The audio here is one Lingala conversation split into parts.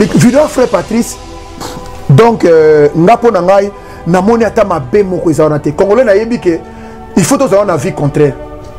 les vidéos frère Patrice donc ngapo na ngai na moni ata mabe moko ezana te congolais na yebi que il faut tous avoir une vie contraire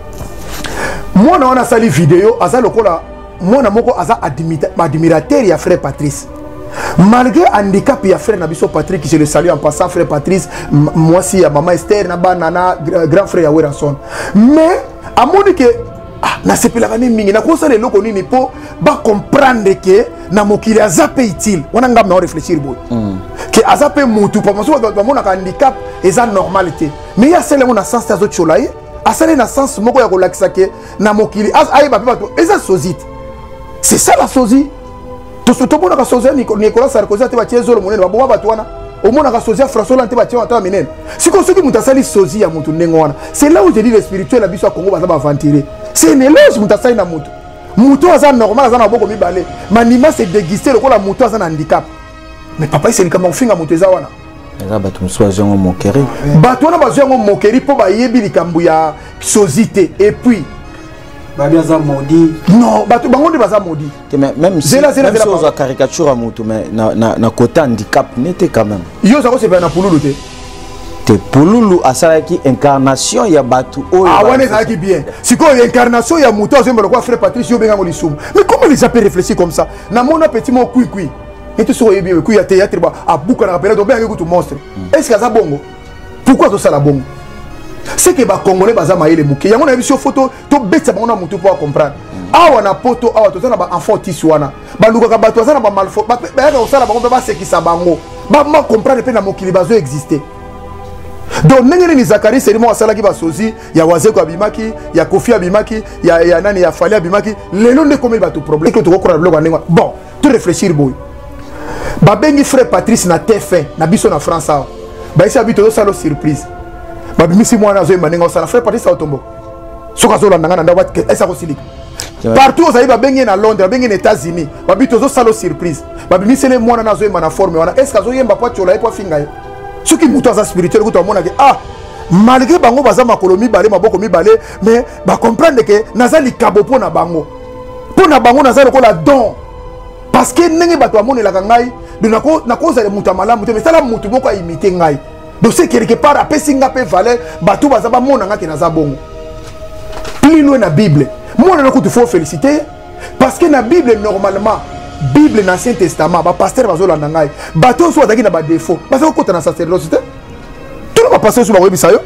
moi na wana sali vidéo aza lokola moi na moko aza admirateur ya frère Patrice malgré handicap ya frère Nabiso Patrick, je le salue en passant frère Patrice, moi aussi ya maman Esther na banana grand frère ya Weranson, mais à mon que na sepela ne mingi na kosa le loko nini po ba comprendre que na mokili azape utile wana ngam na réfléchir boy que azape mutu pa maso ba mona handicap eza normalité mais ya sele mona sens tazo cholaye asale na sens moko ya kolakisa que na mokili ayi ba ba eza sozite, c'est ça la sosie. Tout ce monde a sauvé Nicolas Sarkozy, tu vas tirer sur le monnaie, tu vas battre. Au monde a sauvé François Hollande, tu vas tirer en minen. Si comme ceux qui m'ont sali sosie à mon tour, c'est là où je dis le spirituel, la vie soit Congo va s'aventurer. C'est une éloge, m'ont sali na moutou. Moutou a normal, a beaucoup mi balé. Manima c'est déguisé, le coup la moutou a un handicap. Mais papa, c'est comme on finit à moutou zawana. Là, bateau soit jean moquerie. Bateau na besoin de moquerie pour ba yebi likambouya sosité et puis. Babiaza maudit. Non, bateau bango de baza maudit. Même si on a caricature à moutou, mais na côté handicap n'était quand même. Yo ça c'est bien na pouloulou te. Te pouloulou a ça qui incarnation ya bateau. Ah ouais ça qui bien. Si quoi incarnation ya moutou, on me le quoi frère Patrice yo benga molisum. Mais comment les appels réfléchir comme ça? Na mon petit mot kui. Et tu saurais bien que y a théâtre à bouca na rappelé donc bien que tu monstre. Est-ce que ça bongo? Pourquoi tout ça la bongo? C'est que les Congolais baza maïle mouké. Yango na vision photo to beta bango na mutu pour comprendre. Awa na poto awa to na ba enfant tissu wana. Ba luka ka bato na ba malfo. Ba ya ko sala bango ba sekisa bango. Ba ma comprendre pe na mokili bazo exister. Donc nengene ni Zakari Serimo asala ki ba sozi ya Wazeko abimaki, ya Kofi abimaki, ya nani ya Fali abimaki. Lelo ne comme ba to problème que to ko kora bloko nenga. Bon, tu réfléchir boy. Ba bengi frère Patrice na TF1 na biso na France awa. Ba isi abito salo surprise. Babimisi moi na zo manenga osala frère Patrice Autombo soka zo landanga na ndawa esa ko silika partout aux aïba bengi na Londres bengi na États-Unis babito zo salo surprise babimisi le moi na zo mana forme wana est-ce que zo yemba pa chola pa finga soki muto aza spirituel ko to mona ke malgré bango baza makolo mibale maboko mibale mais ba comprendre que nazali kabo pona bango nazali ko la don parce que ndenge bato amone la ngai de na koza le muta malamu te mais sala mutu boko a imiter ngai. Donc c'est quelque part après singa pe valeur batou bazaba mona ngaki na zabongo. Plus loin na Bible. Moi na ko tu faut féliciter parce que na Bible normalement Bible na Ancien Testament ba pasteur bazola ngai. Batou so adaki na ba défaut. Parce que ko na sacerdoce. Tout le pasteur so ba webisa yo.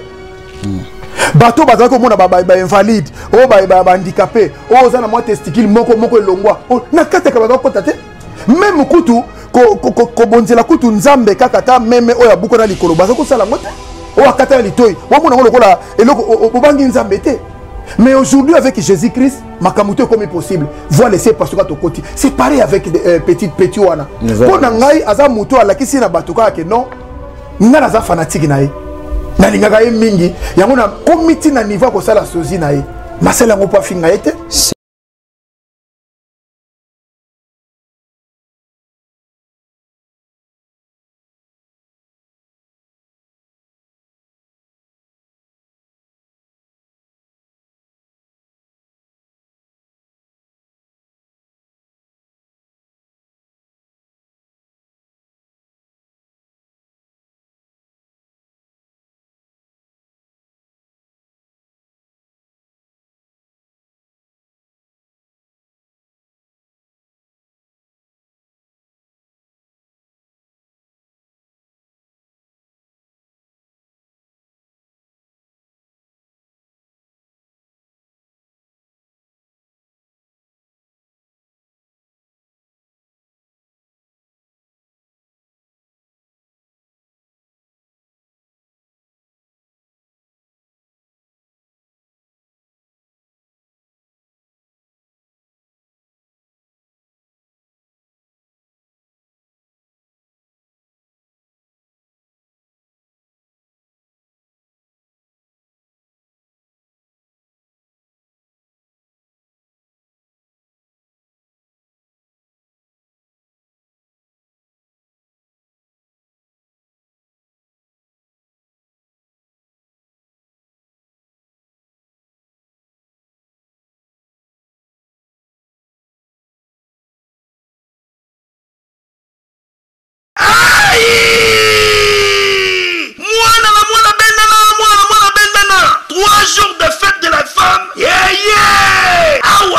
Batou bazaka ko mona ba invalide, ba handicapé, za na moi testicule moko elongwa. Na kata ka ba ko tate. Même kutu ko bonzela kutu nzambe kaka ta meme oya buko na likolo baza ko sala ngote o akata litoi wa mona lokola eloko obangi nzambe te. Mais aujourd'hui avec Jésus-Christ makamuto comme possible voir laisser parce que to koti c'est pareil avec petit wana pour ngai aza muto alakisi na batuka ke non ngana za fanatique na ye na lingaka ye mingi yango na komiti na niveau ko sala sozi na ye masela ngo pa finga ete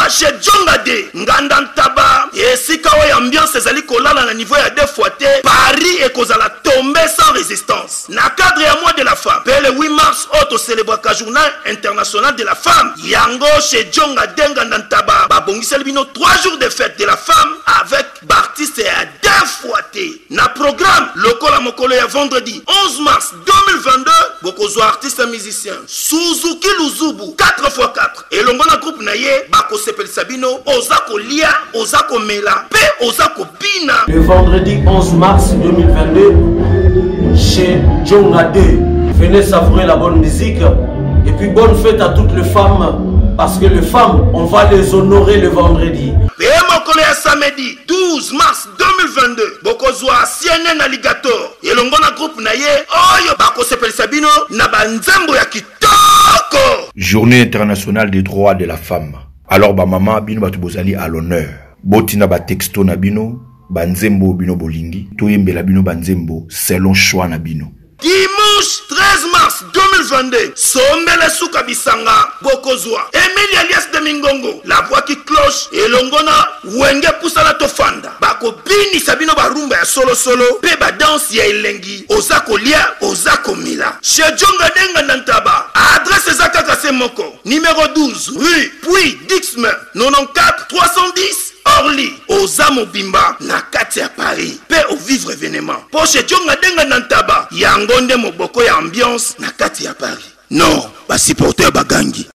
chez Djongade Ngandantaba esika oyo ambiance ezali kolala na niveau ya 2 fois te Paris ekozala tombé sans résistance na cadre ya mois de la femme pe le 8 mars auto célébraka journée internationale de la femme yango chez Djongade Ngandantaba babongiseli bino 3 jours de fête de la femme avec Baptiste à 2 fois te na programme lokola mokolo ya vendredi 11 mars 2022 bokozwa artiste musicien Suzuki Luzubu 4x4 et longona groupe na ye bakosepelisa bino ozako lia ozako mela pe ozako bina. Le vendredi 11 mars 2022 chez Djongade, venez savourer la bonne musique et puis bonne fête à toutes les femmes parce que les femmes on va les honorer le vendredi. Et mokolo ya samedi 12 mars 2022 bokozwa CNN Alligator et longona groupe na ye oyo bakosepelisa bino na banzembo ya kitoko. Journée internationale des droits de la femme. Alors ba maman bino batu bozali à l'honneur. Botina ba texto na bino, banzembo bino bolingi, toyembela bino banzembo selon choix na bino. Dimanche 13 mars 2022, Sombele Souka Bisanga, Bokozwa, Emilie alias de Mingongo, la voix qui cloche, et Longona, Wenge Poussala Tofanda, Bako Bini Sabino Barumba ya solo solo, Peba danse ya Elengi, Ozako Lia, Ozako Mila. Chez Djonga Denga Nantaba, adresse Zaka Kasemoko, numéro 12, rue Puy Dixmer, 94 310. Orly, Ozamo Bimba, na kati ya Paris, pe au vivre événement. Poche Djonga Denga Nantaba, yangonde moboko ya ambiance na kati ya Paris. Non, ba supporter bagangi.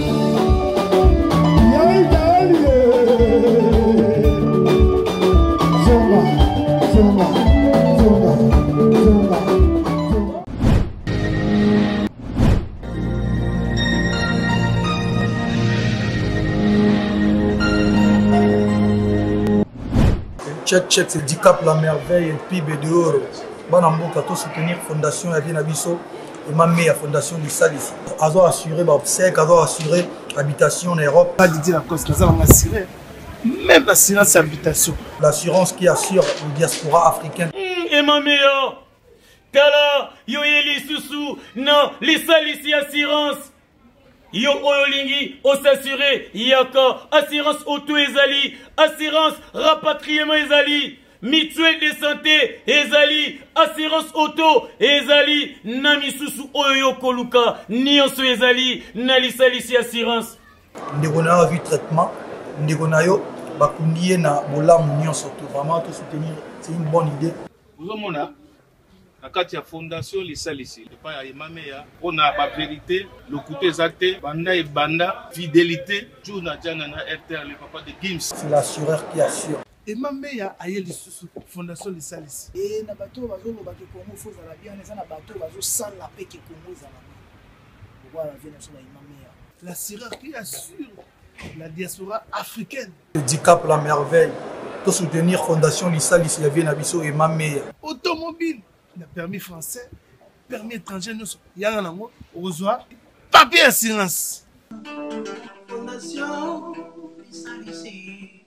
Check, c'est Dicap la merveille et PIB de oro. Banamboka to soutenir fondation ya Vienabiso et ma meilleure fondation du Sal ici. Azo assurer obsèque, azo assurer habitation en Europe. Pas l'idée la cause que ça va assurer. Même l'assurance habitation. L'assurance qui assure le diaspora africaine. Et ma meilleure Tala, yo yeli susu, non, les Sal ici assurance. Yo oyolingi, o s'assurer, yaka, assurance auto ezali, assurance rapatriement ezali, mutuelle de santé ezali, assurance auto ezali, nami susu oyo koluka, nyonso ezali, nalisalisi assurance. Ndeko na yo vu traitement, ndeko na yo bakundiye na bolamu nyonso to vraiment to soutenir, c'est une bonne idée. Vous avez la carte fondation Lisalisi, le pas à Imameya, on a la vérité, le côté exacté, banda et banda, fidélité, Juna Janana RTL, le papa de Gims. C'est l'assureur qui assure. Imameya a eu fondation Lisalisi. Et na bateau bazo lo bateau Congo faut la bien, les na bateau bazo sans la paix qui Congo za la. Voilà vient sur Imameya. L'assureur qui assure la diaspora africaine. Dicap la merveille, to soutenir fondation Lisalisi ya Vienabiso et Mameya. Automobile. Le permis français, permis étranger, nous sommes au revoir, papier assurance. Fondation Lisalisi,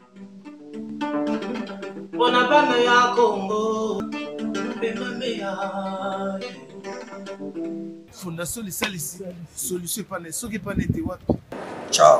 on a pas meilleur Congo, Fondation Lisalisi, solution pas né, ce qui pas né, ciao.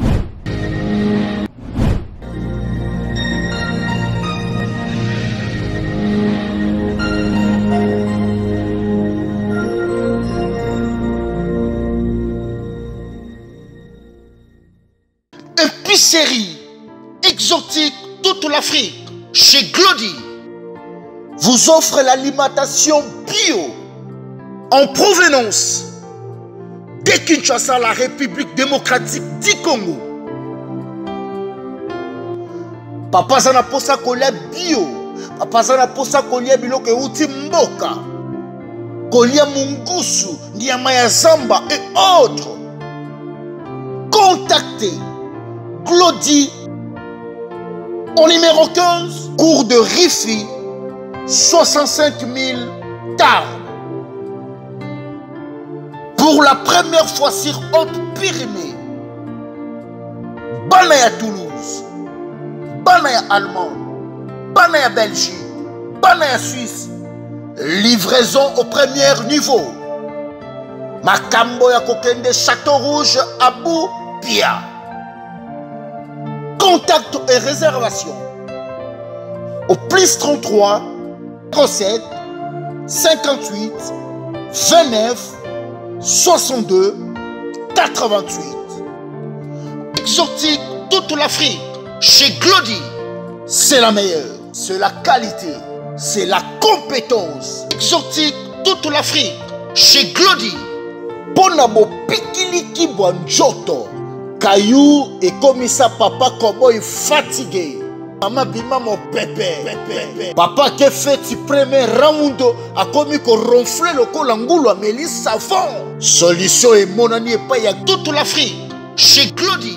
Épicerie exotique toute l'Afrique chez Glody vous offre l'alimentation bio en provenance de Kinshasa, la République démocratique du Congo. Papa zana posa kolia bio, papa zana posa kolia biloko euti mboka, kolia mungusu, nyama ya zamba et autres. Contactez Glody au numéro 15, cours de Rifi, 65 000 Tarbes. Pour la première fois sur Haute-Pyrénées, Banaya Toulouse, Banaya Allemagne, Banaya Belgique, Banaya Suisse, livraison au premier niveau. Makambo ya Kokende Château Rouge, Abou Pia. Contact et réservation au plus 33 07 58 29 62 88. Exotique toute l'Afrique. Chez Glody, c'est la meilleure. C'est la qualité. C'est la compétence. Exotique toute l'Afrique. Chez Glody. Bonabo Pikiliki Bonjoto. Caillou et comme ça, papa cowboy fatigué. Maman bima mon pépé. Papa qui fait le premier round a commis qu'on ronfle le col angoulou à Mélis savon. Solution et mon ami et pas y a toute l'Afrique. Chez Glody.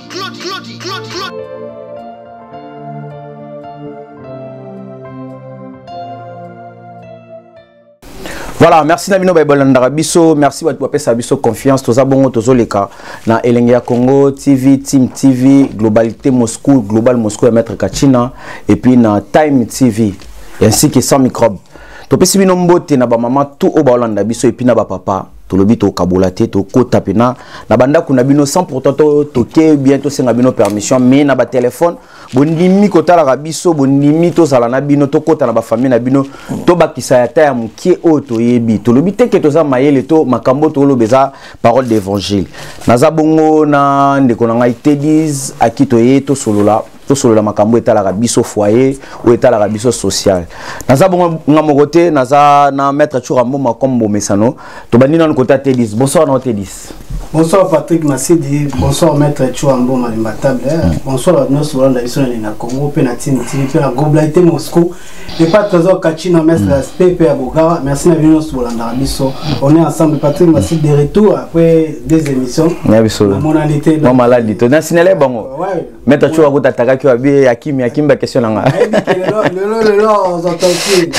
Voilà, merci Nabino Baïbolandara Bisso, merci Wapé Sabiso Confiance, Toza Bongo, Tozo Leka, na Elengia Congo, TV, Team TV, Globalité Moscou, Global Moscou et Maître Kachina, et puis na Time TV, ainsi que Sans Microbe. Topé Sibino Mbote, na ba maman, tout au Baolanda Bisso, et puis na ba papa. To lobi to kabolate to kota pena na banda kuna bino 100% to ke bientôt senga bino permission mais na ba téléphone bondimi kota la biso bondimi to sala na bino to kota na ba famille na bino to bakisa ya ta ya mukie o to yebi to lobi teke to za mayele to makambo to lobeza parole d'évangile naza bongo na ndeko na ngai Tedis akito ye to solola makambo etalaka biso foyer ou etalaka biso social naza bongo ngamokote naza na maître Churambo makombo mesano to bandi na côté Tedis. Bonsoir na Tedis. Bonsoir Patrick Massidi, bonsoir maître Churambo Malimbatable. Bonsoir à nous sur la mission na Congo Penatine TV na Globalité Moscou. Et pas trésor Kachina maître PP à Bogara. Merci na venir sur la mission. On est ensemble Patrick Massidi de retour après des émissions. Mon année non maladie. To na signalé bongo. Maître Churambo tataka ki abi Hakim ba question nga. Le on entend qui.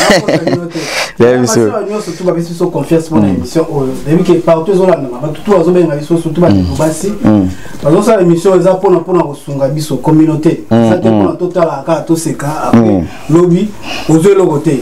Nous surtout ba biso confiance pour l'émission. Depuis que partout on a tout surtout ba Basi. Parce que l'émission est pour kosunga biso communauté. Ça te pour total aka to seka après lobby aux deux côté.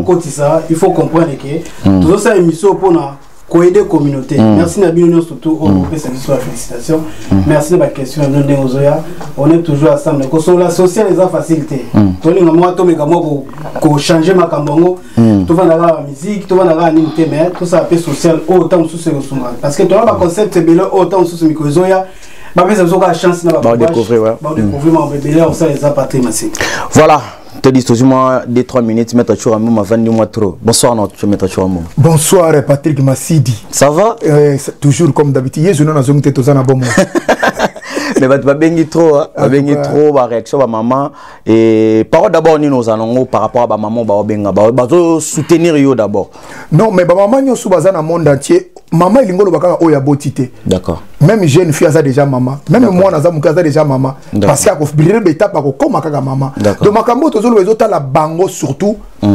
Il faut comprendre que tout ça émission pour ko aider communauté. Merci na bino surtout au félicitations. Merci de la question de Ozoya. On est toujours ensemble. Ko la sociale les facilité. To linga moi to mega mo ko changer makambongo. To va la musique, to va la animité mais tout ça peut social autant sous ce sunga. Parce que to ba concept belo autant sous miko Ozoya. Ba mais ça a chance na ba découvrir ouais. Ba découvrir mon bébé on ça les a patrimoine. Voilà. Te dis toujours 2-3 minutes, Maître Churambo m'a vendu moi trop. Bonsoir notre Maître Churambo. Bonsoir Patrick Massidi. Ça va? Toujours comme d'habitude. Je n'en ai jamais été dans bon moment. Mais tu vas bien trop, trop la réaction de maman et parole d'abord nous allons par rapport à maman ba benga ba soutenir yo d'abord. Non mais maman nous sous bazan dans monde entier. Maman il ngolo bakaka oya botité. D'accord. Même jeune fille a déjà maman. Même moi naza mukaza déjà maman. Parce qu'il a bilire beta pa ko koma kaka maman. Donc makambo to zolo ezota la bango surtout.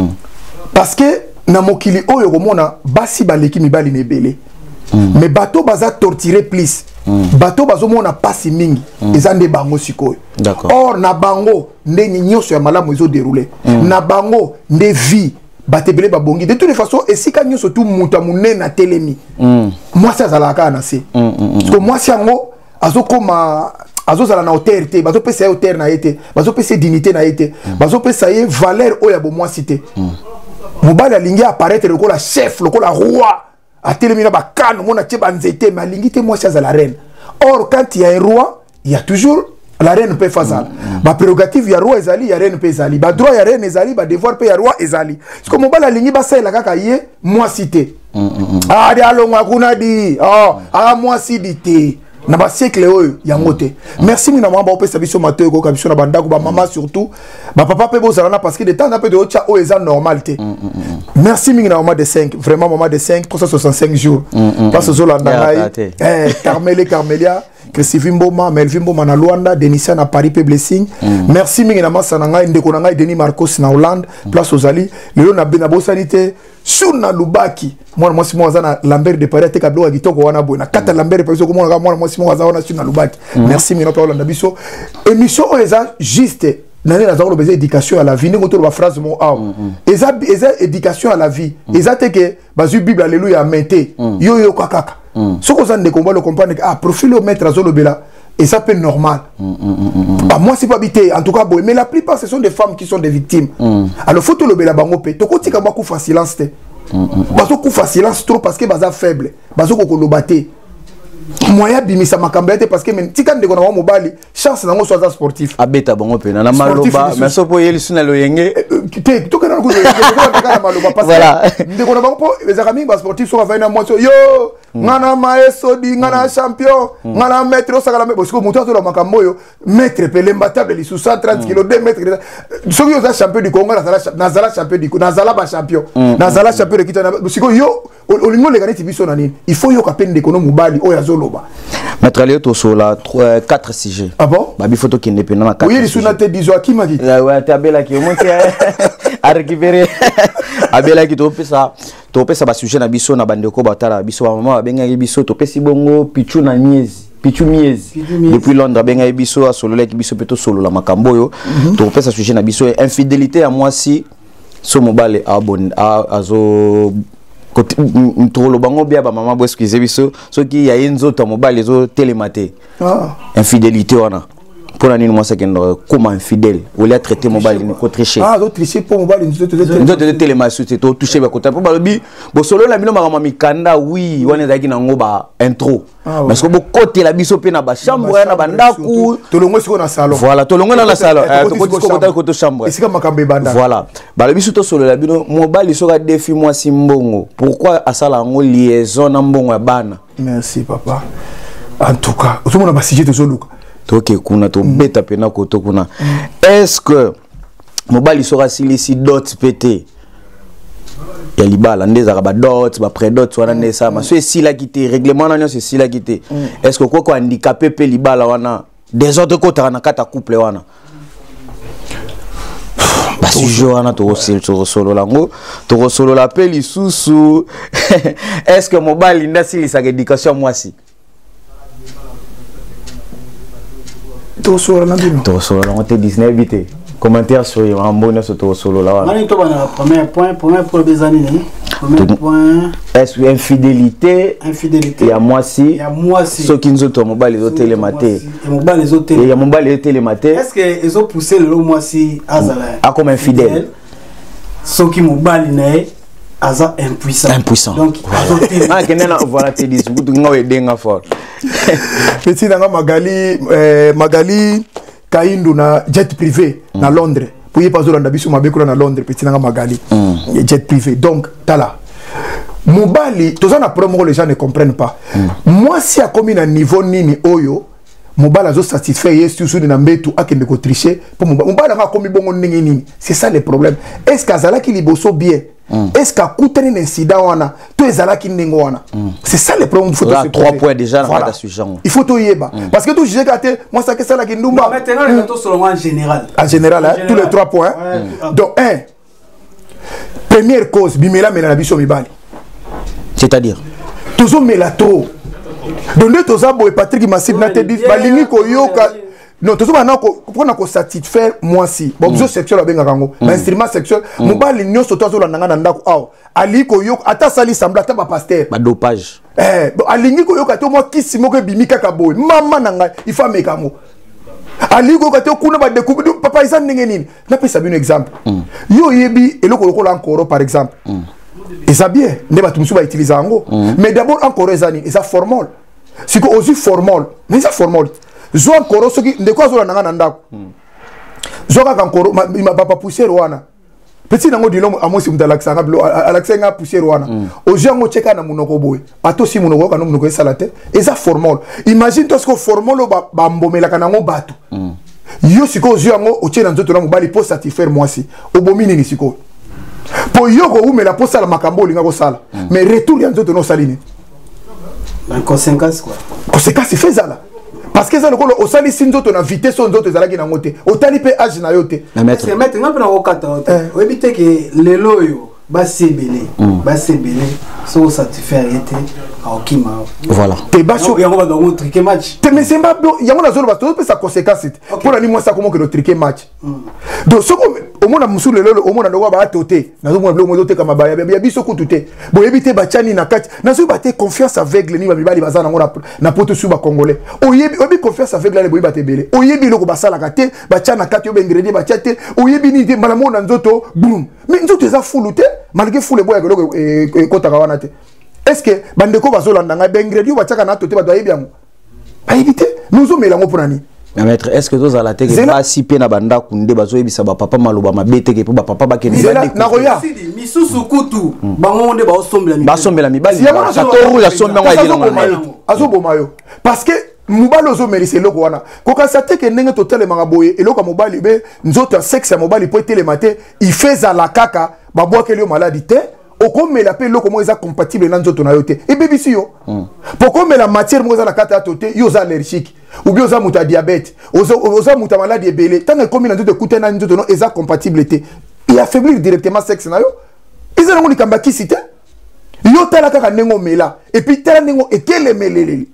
Parce que na mokili oyo komona basi baleki mibali nebele. Mais bateau baza torturer plus. Bateau bazo mona pasi mingi. Ezande bango sikoyo. Or na bango nde nyonso ya malamu ezo dérouler. Na bango nde vie batebele babongi de toutes les façons et si kanyo surtout muta munena telemi moi ça za la kana c'est parce que moi si yango azokoma azozala na hauteur te bazo pesa hauteur na été bazo pesa dignité na été bazo pesa valeur oya bo moi cité mobali alingi apparaître le la chef le la roi a telemi na ba kano mona tie banzete malingi te moi ça za la reine. Or quand il y a un roi il y a toujours la reine peut faire ça. Ma prérogative ya roi ezali ya reine peut ezali. Ba droit ya reine ezali, ba devoir peut ya roi ezali. Parce que mon bala lingi ba ça la kaka yé moi cité. Ah de alongwa kuna di. Ah moi cité. Na ba siècle oyo ya ngote. Merci mina mwa ba opesa biso mateo ko kabiso na banda ko ba maman surtout. Ba papa pe bozalana parce que de temps peu de ocha o eza normalité. Merci mina maman de 5, vraiment maman de 5 365 jours. Parce que Zolanda Carmelia Christivimboma, Melvimboma na Luanda, Denisia na Paris pe blessing. Merci mina masananga ndeko na ngai Denis Marcos na Hollande, place aux Ali. Lelo na benabo sanité sur na Lubaki. Moi si moi na Lambert de Paris te kablo agitoko wana bona. Kata Lambert pe so ko moi si moi na sur na Lubaki. Merci mina pa Hollande biso. Émission eza juste nani na zalo besoin éducation à la vie, ngoto ba phrase mon eza éducation à la vie. Eza te que bazu Bible alléluia mete. Yo kakaka. Ce qu'on a de combat le comprendre profil au maître azolo bela et ça peut être normal. Bah, moi, c'est pas habité, en tout cas, mais la plupart, ce sont des femmes qui sont des victimes. Alors, il faut tout le bel abangopé. Tu côté, comme coup silence. Parce que coup silence trop parce que baza faible. Parce que ko lobaté. Moya bimisa makambete parce que même tika ndeko na mobali chance na ngo soit sportif. Abeta bango pe na maloba, mais so po yeli suna lo yenge. Te to kana ko na maloba parce que ndeko na bango les amis ba sportif so va na moi yo ngana maeso di ngana champion ngana maître sakala parce que moto to la makambo yo maître pelemba table li sous 130 kg 2 mètres. So yo za champion du Congo na zala champion du na zala ba champion na zala champion de kitana parce que yo olingo le gani tibiso na nini il faut yo kapende ko no mobali o ya zoloba. Maître Léo sur la 4 sujets. Ah bon? Babi photo qui n'est pas dans la 4. Oui, il est te disons qui m'a dit. Ouais, tu as bella qui au moins a récupéré. Abela qui topé ça ba sujet na biso na bandeko batala biso maman benga biso topé si bongo pichu na miezi. Pichu miezi. Depuis Londres benga biso a solo la biso peto solo la makambo yo. Topé ça sujet na biso infidélité à moi si so mobile a azo trop bango bien ba maman bo excusez biso so ki ya yenzo to mobile zo télématé infidélité wana pour la nuit moi c'est comment infidèle ou les traiter mobile ni ko tricher do tricher pour mobile ni zo télématé c'est to toucher ba côté ba bi bo solo la bino mama mikanda oui wana zaki na ngoba intro parce que bo côté la biso pe na ba chambre na ba ndaku to longo siko na salon voilà to longo na la salon to côté chambre isika makambe banda voilà ba biso to solo la bino mobile so ka défi moi simbongo pourquoi asala ngo liaison na mbongo ya bana. Merci papa en tout cas tout monde ba sujet to soluka toke kuna to beta pena koto kuna est-ce que mobali sera silisi dot pété ya libala ndeza ba dot ba pré dot wana ndesa ma so si la quitté règlement na c'est si la quitté est-ce que quoi handicapé pe libala wana des autres côté na kata couple wana ba sujet wana to solo lango to solo la pe lisusu est-ce que mobali ndasi sa éducation moi si to solo la bino to solo on te 19 vite commentaire sur un bonheur sur to solo là mani to bana premier point pour les années premier point est-ce infidélité et à moi si ce qui nous autres mobile les autres télématé et ya mobile les télématé est-ce que ils ont poussé le moi si azala a comme infidèle ce qui mobile né aza impuissant donc ah kenena voilà te dis vous ngawe denga fort petit nanga Magali Kaindu na jet privé na Londres pour y passer dans biso mabekula na Londres petit nanga Magali jet privé donc tala mobali toza na promo les gens ne comprennent pas moi si a commis na niveau nini oyo mobali azo satisfait yesu sous na mbetu akende ko tricher pour mobali nga commis bongo ndenge nini c'est ça le problème est-ce qu'azala ki liboso bien est-ce qu'à coûter un incident wana to ezala ki ndenge wana c'est ça le problème. Il faut 3 points déjà dans la sujet il faut to yeba parce que tout juger que moi ça que ça la ki ndumba maintenant les autres selon en général tous les 3 points donc 1 première cause bimela mena na biso mibali c'est-à-dire tozo mela trop donc tozo boy Patrick Massib na te dit balingi ko yoka non tozo bana ko pour na ko satisfaire moi si objet sexuel abenga kango instrument sexuel mobali nyoso tozo la nanga na ndako aw ali ko yoka ata sali sembla ta ba pasteur ba dopage alingi ko yoka to mo kisimo ko bimika ka boy mama nanga il faut meka mo ali ko ka to kuna ba découvrir papa isa ndenge nini na pesa bino exemple yo yebi eloko lokola encore par exemple et ça bien ne ba tumsu ba utiliser ango mais d'abord encore ezani et ça formol si ko aussi formol mais ça formol zo encore ce qui de quoi zo la nanga ndako zo ka encore ma papa poussière wana petit nango dilom amosi mdalaksa ngablo alaksenga poussière wana ozi ngo cheka na munoko boy pato si munoko ka no munoko salate et ça formol imagine toi ce que formol ba mbomela kana ngo bato yo siko ozi ngo ochena nzoto na mobali pour satisfaire moi si obomini ni siko po yoko umela po sala makambo linga ko sala mais retour ya nzoto no salini en conséquence quoi conséquence fait ça là parce que ça le au sali sinzoto na vitesse on nzoto ezalaki na ngote otali pe age na yote na maître ngapena okata ote obite ke lelo yo basebele so satisfaire était okima voilà te baso yango ba donc triquer match te mais c'est pas yango na zolo ba to sa conséquence pour la ni moi ça comment que le triquer match donc ce au monde musule lelo au monde ndo ba toté na zo mo blo mo toté kama ba ya biso ko tuté bo ebité ba chani na kati na zo ba te confiance aveugle ni ba mibali bazana ngona na poto su ba congolais oyebi obi confiance aveugle le boyi ba te belé oyebi loko ba sala kate ba chana kati obe ingrédient ba chate oyebi ni te mala mona nzoto boum mais nzoto eza fuluté malgré fulu boya loko kota kawana te est-ce que bandeko bazolanda nga ingrédient ba chaka na toté ba doyebi yango ba éviter nous o melango pour nani. Mais maître, est-ce que vous allez te pas si pe na banda kunde bazo ebisa ba papa maloba mabete ke ba papa ba kende ba na roya misusu kutu bango nde ba osombela mibali ka to rouge asomba ngwa yela azo bomayo parce que mobali ozo mériter loko wana koka sa te ke ndenge totale manga boye eloko mobali be nzoto sexe ya mobali po tele mate il fait za la kaka ba boa ke le maladie te okomela pe loko mo eza compatible na nzoto na yo te e bebisi yo pokomela matière mo eza na kata tote yo za allergique ou bien oza muta diabète oza muta maladie ebele tant que comme na nzoto ekute na nzoto no eza compatible te et affaiblir directement sexe na yo eza nango likamba kisi te yo tala kaka ndenge omela et puis tala ndenge ekelemeleleli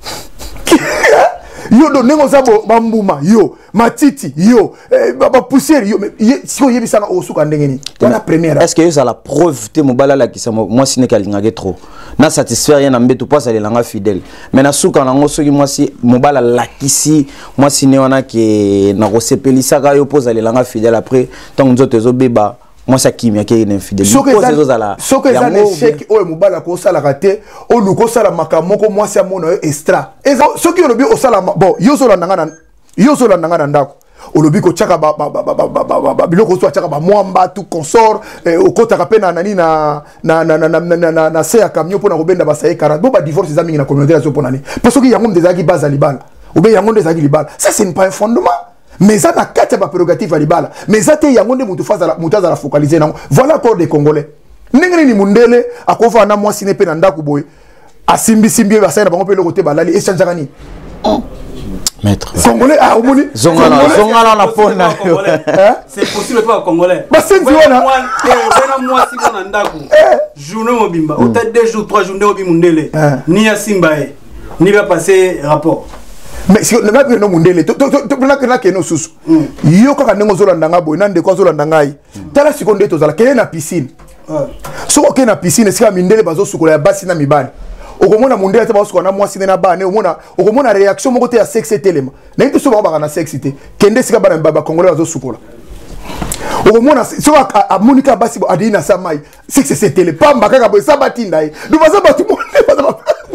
yo do nengo zabo bambuma yo matiti yo ba poussière yo siko yebisanga osuka ndenge ni wana première est-ce que yo ça la preuve te mobala la kisa moi sine kalingage trop na satisfaire rien ambeto pas aller langa fidèle mais na suka nango soki moi si mobala la kisi moi sine wana ke na kosepelisa ka yo pose aller langa fidèle après tant nzoto zo beba moi ça qui est infidèle ce que ça l'échec o mobala ko sala raté o luko sala makamoko moi c'est mon extra et ce qui lobi o sala bon yo zo la ndanga ndako o lobi ko chaka ba biloko so chaka ba mwamba tout consort o kota ka pe na nani na se ya camion pour na robenda ba saye 40 bo ba divorce za mingi na communauté la so pour nani parce que yango ndezaki baza libala ou bien yango ndezaki libala ça c'est pas un fondement. Mais ça n'a qu'à être prérogative à l'ibala. Mais ça t'es yangonde moutaza la focaliser non. Voilà encore des Congolais. N'engene ni mundele akofa na moi siné pe nanda kuboy. Asimbi simbi ba sana ba ngopelo côté balali échange ngani. Maître. Congolais ah omoni. Zongala na pona. C'est possible pas Congolais. Ba senzi wana. Moi si na ndaku. Journée mobimba. Au tête 2 jours 3 journées obimundele. Ni ya simbae. Ni va passer rapport. Mais si on n'a pas no mundele to na ke no susu yo kaka nengo zolanda nga boy nande ko zolanda ngai tala sikonde to zala kele na piscine so ko na piscine sika mindele bazo sukola ya basi na mibali okomona mundele ta bazo na mwasi na bane okomona réaction moko te ya sexe telema na nto so ba na sexe te kende sika bana baba congolais bazo sukola okomona so a monika basi adina samai sexe tele pamba kaka boy sabatinda e do bazo batu monde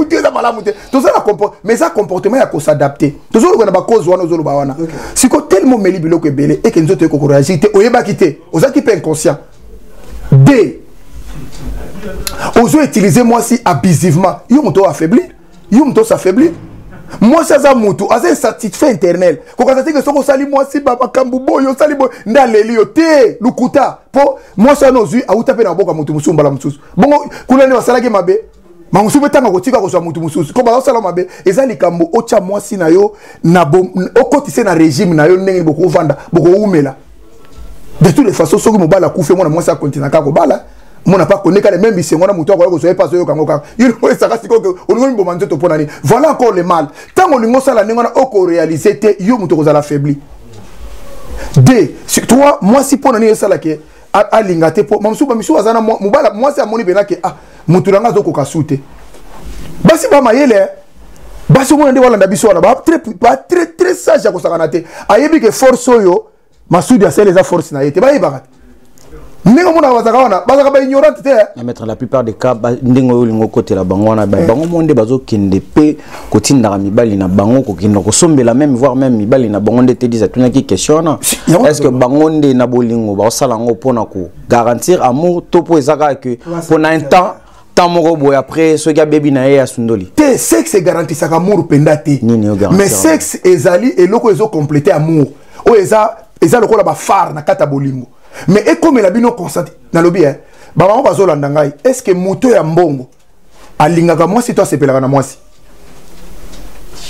mais ça comportement il faut s'adapter toujours on a pas cause wana zolo ba wana siko tellement meli biloko ebele et que nzoto ko réagir te oyeba kité oza ki pe inconscient d ozo utiliser moi si abusivement yo moto affaiblir yo moto s'affaiblir moi ça za moto asa satisfait internel ko ka que soko sali moi si baba kambubo yo sali bo ndaleli yo te lukuta po moi ça no zui auta pe na boka moto musumba la mususu bongo kula ni wasala ke mabe mangusu betanga kotika ko swa mutu mususu ko ba sala mabe ezali kambo ocha mwasi na yo na okotise na régime na yo ndenge boko vanda boko umela de toutes les façons soki mobala kufe mona mwasi akontina ka ko bala mona pas connaître les mêmes bisengo na mutu ko so pas so yo kango ka yo ko saka siko ko olingo mbo manzeto pona ni voilà encore le mal tant olingo sala ningo na oko réaliser te yo mutu ko zala faibli de sur toi moi si pona ni sala ke alinga te po mamsuba misu azana mobala mwasi amoni benake ah muturanga zo kokasute basi ba mayele basi mo ndé wala ndabiso wana ba très sage ko sakana te ayebi ke force yo masudi a les force na yete ba yebaka ndingo mona bazaka wana bazaka ba ignorante te mettre la plupart des cas ndingo yo lingo côté la bango wana bango monde bazo kende pe kotinda mibali na bango ko kinda ko sombela même voir même mibali na bango ndé te disa tuna ki question est-ce que bango ndé na bolingo ba sala ngo pona ko garantir amour to po ezaka que pour un temps tamoko boy après ce gars baby na ya sundoli te sexe garantit amour pendate mais sexe ezali eloko ezo compléter amour o eza lokola ba phare na kata bolingo mais et comme la bino consenti na lobi ba mama bazolanda ngai est-ce que moto ya mbongo alingaka mwasi to asepelaka na mwasi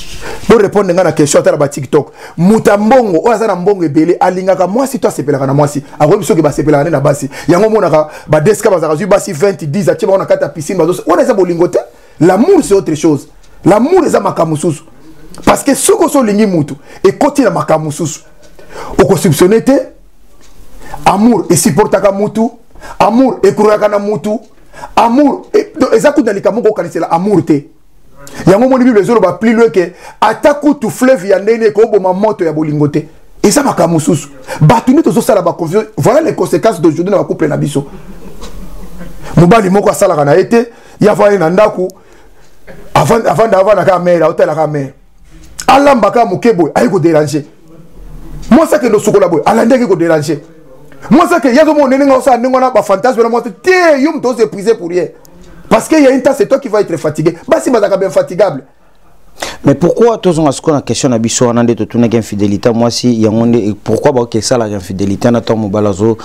pour répondre à la question à TikTok mutambongo o azana mbongo ebele alingaka mwasi to asepelaka na mwasi akobi soki basepelaka na basi yango monaka ba deska bazaka zu basi 20 10 atie ba on kata piscine bazo on eza bolingote. L'amour c'est autre chose. L'amour eza makamususu parce que soko so lingi mutu et koti na makamususu oko soupçonner te amour et supportaka mutu amour et kuraka na mutu amour eza kudalika moko kanisela amour te. Yango moni Bible ezolo ba plus loin que ataku tu fleuve ya ndene ko boma moto ya bolingote. Et ça makamususu. Batuni to so sala ba confusion. Voilà les conséquences d'aujourd'hui na couple na biso. Mobali moko asala kana été ya fa na ndaku avant na caméra hôtel la caméra. Alamba ka mukebo ayi ko déranger. Moi ça que no sokola boy alande ko déranger. Moi ça que yazo mo nene ngosa ngona ba fantasme na moi te yum to se priser pour rien. Parce qu'il y a une temps, c'est toi qui vas être fatigué. Bah, si tu es bien fatigable. Mais pourquoi, toi, on a ce qu'on a question à Bissou, on a dit que tu n'as infidélité. Moi, si, il y a un pourquoi, bah, que ça, l'infidélité, on a tant mobile,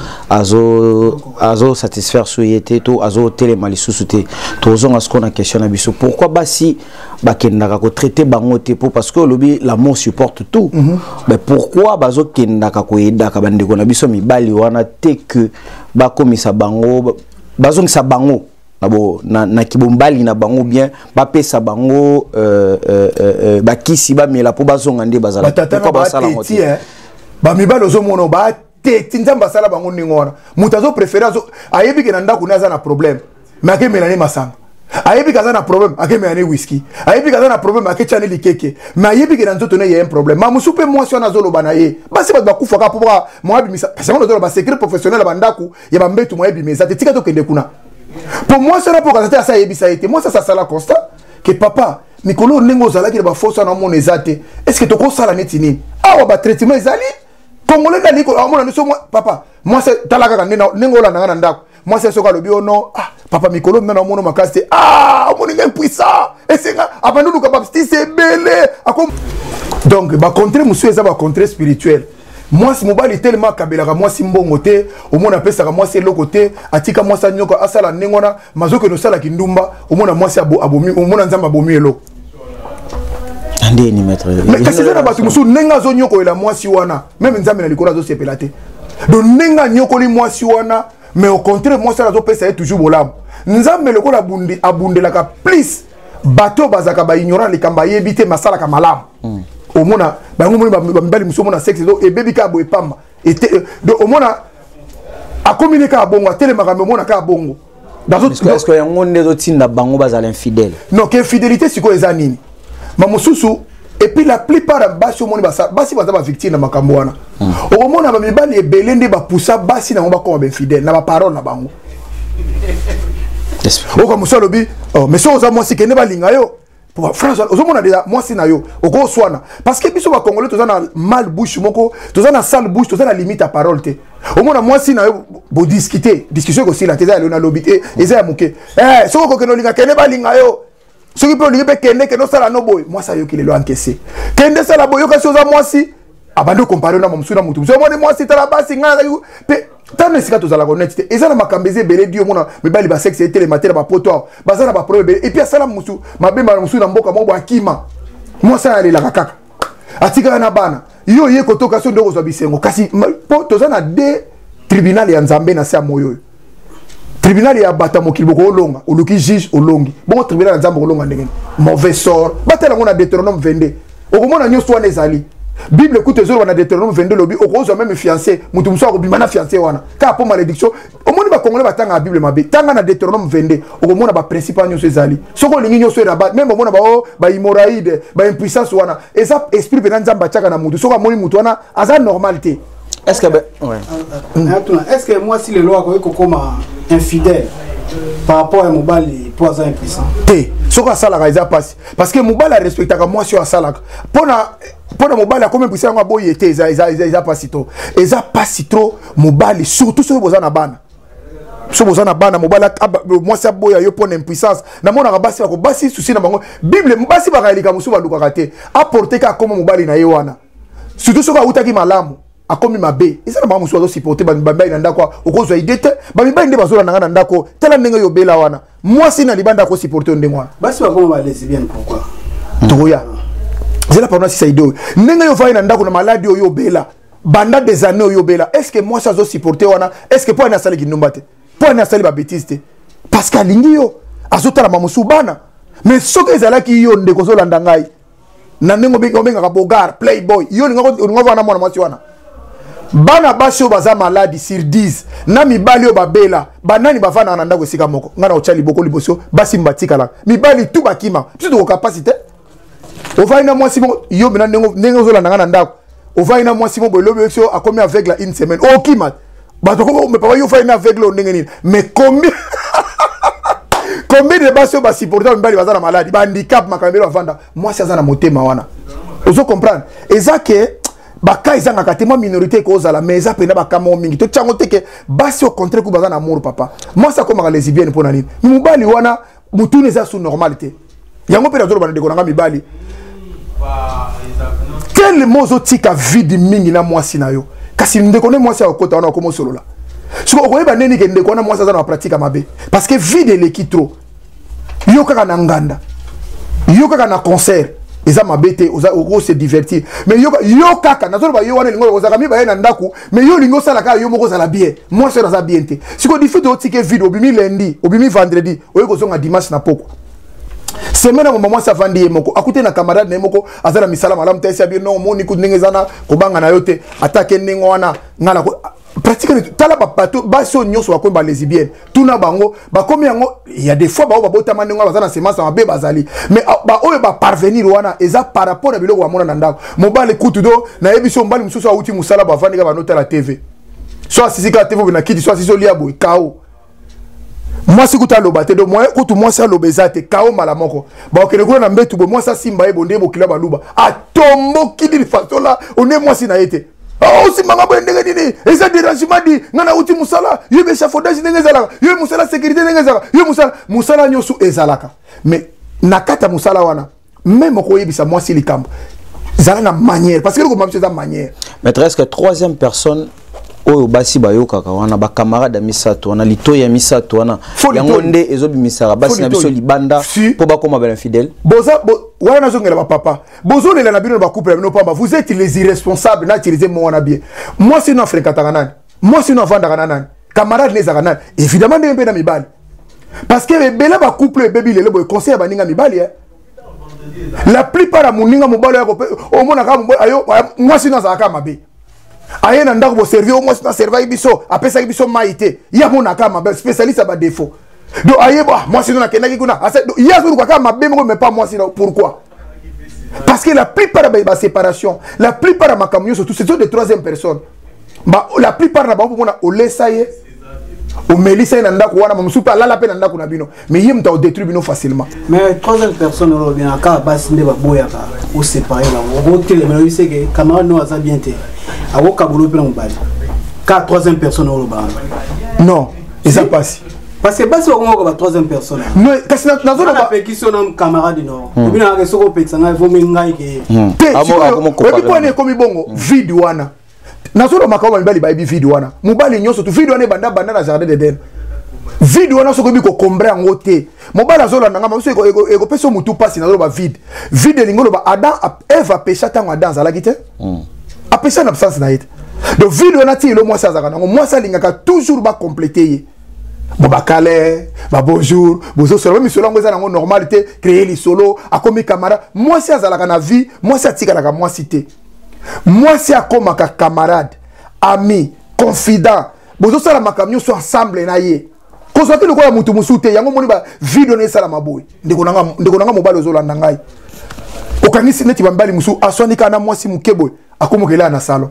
azo satisfaire souhaité, tout, azo télémalisuté. Toi, on a ce qu'on a question à Bissou. Pourquoi, bah, si, bah, qu'il n'a qu'à traiter, bah, on pour parce que l'objet, l'amour supporte tout. Mais pourquoi, bah, zo qu'il n'a qu'à aider, qu'à bande qu'on a Bissou, mais bah, on a té que, bah, comme ça, bango, bah, zo ça bango. Na kibombali na bango bien ba pesa bango ba kisi ba mela po bazongande bazala ko ba sala ngoti ba mibalo zo mono ba teti nzamba sala bango ningona mutazo préférer zo ayebi ke nanda kunaza na problème mais ke melani masanga ayebi kaza na problème ake melani whisky ayebi kaza na problème ake chane likeke mais ayebi ke nzoto ne y a un problème ma musupe moi si on azolo banaye basi ba kufa ka po moi bimisa parce que on doit ba secret professionnel bandaku ya ba mbetu moi bimisa tetika to kende kuna. Pour moi, ça n'a pas été ça a été. Moi, ça la constat que papa, Mikolo Nengo Zala qui va forcer dans mon ezate. Est-ce que tu as ça la netini? Ah, on va traitement ezali. Congolais d'ali, papa, moi c'est Talaka Nengo la Nanda. Moi c'est ce que le bio non. Ah, papa Mikolo n'a mon makaste. Ah, mon est puissant. Et c'est là, avant nous capable c'est belé. Donc, bah contrer monsieur ça va contrer spirituel. Moi si mobile est tellement kabelaka moi si mbongote au moins appelle ça moi c'est le côté atika moi ça nyoko asala nengona mazoke no sala kindumba au moins moi c'est abomi au moins nzamba abomi elo ande ni maître mais kasi na batu musu nenga zo nyoko ela moi si wana même nzambe na likola zo sepelate donc nenga nyoko li moi si wana mais au contraire moi ça zo pesa toujours bolam nzambe lokola bundi abundelaka please bato bazaka ba ignorant likamba yebite masala ka malam au mona bango moni bambali musomona sexe do e baby ka boy pamba et do au mona a communiquer ka bongo tele makambe mona ka bongo est-ce que yango ndezo tinda bango bazala infidèle non que fidélité siko eza nini mamususu et puis la plupart basi moni basi bazaba victime na makambo wana au mona ba mibali ebele nde ba poussa basi na ngomba ko ba infidèle na ba parole na bango o comme ça lobi oh mais so za moi si kene balinga yo pour France ozomona déjà moi si na yo oko swana parce que biso ba congolais toza na mal bouche moko toza na sale bouche toza na limite à parole te omona moi si na yo bo discussion ko si la teza na lobité eza ya muke soko ko kenolinga kene balinga yo soki pe olingi pe kende ke no sala no boy moi ça yo ki le lo encaisser kende sala boyo kasi oza moi si abando comparer na momsuna mutu so moi si tala basi nga pe tant sika tozala honnête eza na makambeze belé dio mona mibali ba sexe tele matera ba poto bazana ba problème et puis sala musu mabemba musu na mboka mobo akima moi ça aller la kaka atika na bana yo ye kotoka so ndoko zo bisengo kasi po tozana de tribunal ya Nzambe na sa moyo tribunal ya bata mokili boko olonga oluki juge olongi bon tribunal ya Nzambe olonga ndenge mauvais sort batela ngona Deutéronome 22 okomona nyoso wana ezali Bible écoute zoro na Deutéronome 22 lobi okozo même fiancé mutu muso akobima na fiancé wana ka po malédiction omoni ba congolais batanga na Bible mabe tanga na Deutéronome 22 okomona ba principal nyoso ezali soko lingi nyoso erabat même omona ba immoralité ba impuissance wana eza esprit pe Nzamba chaka na mutu soko amoni mutu wana aza normalité est-ce que ouais est-ce que moi si le loi ko comme infidèle par rapport à mobali pour ça impuissant té soko asala ka eza passe parce que mobali respectaka moi sur asala pona mobali a combien puissant boye té eza passe trop eza passe trop mobali surtout so bozana bana so bozana bana mobali moi ça boya yo pona impuissance na mona ka basi ko basi souci na bango bible basi ba kalika musu ba luka te apporter ka comme mobali na ye wana surtout so ka utaki malamu akomi mabe eza na mamusu azo supporter ba mibali na ndako okozwa idete ba mibali nde bazola na ndako tela ndenge yo bela wana moi si na libanda ko supporter ndenge wana basi ba koma ba lesbienne pourquoi toya zela pardon si ça idée nenga yo va ina ndako na maladie oyo bela banda des années oyo bela est-ce que moi ça zo supporter wana est-ce que pour na sali kindomba te pour na sali ba bêtise te parce que alingi yo azotala mamusu bana mais soki ezalaki yo ndeko zolanda ngai na ndenge obengaka bogar playboy yo linga vana mwana mwasi wana bana basi oyo baza maladi sur 10 na mibali oyo babela banani bavanda na ndako esika moko ngai na otya liboko liboso basi mbatikala mibali tu bakima biso tokokapasite ovai na mwasi moko yo bena ndenge ozolanda ngai na ndako ovai na mwasi moko boyelobi oyo akomi aveugle une semaine okima bato me papa yo ovai na aveugle ndenge nini mais combien de basi oyo basupporter mibali baza na maladi bahandicap makambo bavanda mwasi aza na motema wana ozo comprendre eza ke baka ezangaka te mwa minorité ekozala mais eza mpena bakama mingi totyango te ke basi au contraire ku baza na amour papa mwasi akomaka lesbienne mpo na nini mobali wana mutuni eza su normal te yango mpe nazoloba na ndeko nanga mibali quel mot ozotika vide mingi na mwasi na yo kasi ndeko nde mwasi akokota wana akoma osolola soki okoyeba ndeni ke ndeko wana mwasi aza na bapratique mabe parce que vide eleki trop yo kaka na nganda yo kaka na concert eza mabete oko se divertir mais yo kaka nazoloba yo wana lingo ozaka miba ye na ndaku mais yo lingo sala kaka yo moko ozala bien mwasi oyo aza bien te sikoyo difite otike vide obimi lundi obimi vendredi oye kozonga dimanche na poko semaine mo mwasi avandi ye moko akute na camarade na ye moko aza na misala malamu te esi bien non moni ku ndenge eza na kobanga na yo te atake ndenge wana ngana pratiquement tala bato baso nyonso bakomi balesbienne tuna bango bakomi yango il y a des fois bao babotama ndenge baza na semence mabe bazali mais oyo baparvenir wana eza par rapport na biloko bamona na ndako mobali kutu do nayebi so mobali mosusu awuti mosala bavandika banotala tv so asisika tv obe na kiti so asisi olia boye kao mwasi kutu aloba te do kutu mwasi aloba eza te kao mala moko baokende kuna na mbetu boye mwasi asimba ye bonde bokila baluba atombokili fasola one mwasi na ye te osimanga boye ndenge nini eza dérangement di nga na uti mosala yo be échafaudage ndenge ezalaka yo mosala sécurité ndenge ezalaka yo mosala nyonso ezalaka mais na kati ya mosala wana même okoyebisa mwasi likambo ezala na manière parce que eloko biso eza manière maîtresse que troisième personne oyo basi bayokaka wana bacamarade ya misato wana litoyi ya misato wana yango nde ezobimisaka basi na biso libanda mpo bakoma bana fidèle wana nazongela bapapa bozolela na bino na bacouple na bino pamba vous êtes les irresponsables na utiliser mo wana bien mwasi no afréquentaka nani mwasi no avandaka na nani camarade ne ezaka nani évidemment ndenge mpe na mibali parce que ebele bacouple ebebi lelo boye conseil ya baninga mibali la plupart ya moninga mobali omonaka mwasi no azalaka mabe aye na ndako boservi au moins na servai biso apesaki biso mai te ya monaka mabe spécialiste ba défaut donc aye moi sinon nakendaki kuna ya zuru kaka mabe moko mais pas moi sinon pourquoi parce que la plupart de la séparation la plupart de ma camion surtout c'est de troisième personne la plupart na ba mona olesaye o melisa na ndako wana msupa lala pe na ndako na bino mais yim ta détruire bino facilement mais troisième personne lo bien aka basi nde ba boya ka o séparer ba o tele mais c'est que camarade no aza bien te avo kabolo pe na mobali ka troisième personne lo ba non ça passe parce que basi ko ba troisième personne non kasi na zone ba pe kiso na camarade no bina ka soko pe tsanga vo mingai ke te ko ko ne komi bongo vide wana nazolo makao mibali ba vide wana mobali nyonso tu vide wana banda na jardin d'Eden vide wana soko bi ko combrer ngo te mobali azolo nanga maso eko peso mutu pasi nazolo ba vide lingolo ba Adam Eva pécha tango Adam zalaki te a pécha na absence na yete donc vide wana ti lo moi ça zaka ngo moi ça lingaka toujours ba compléter bon ba calé ba bonjour bozo solo même solo ngo za ngo normalité créer les solo akomi camarade moi ça zalaka na vie moi ça tika la moi cité moi c'est comme un camarade ami confident bozo sala makamyo so ensemble na ye ko so ki lokola mutu musute yango moni ba video na sala maboy ndeko nanga mobali ozolanda ngai okanisi neti bambali musu aswanika na mwasi mukeboy akomokela na salo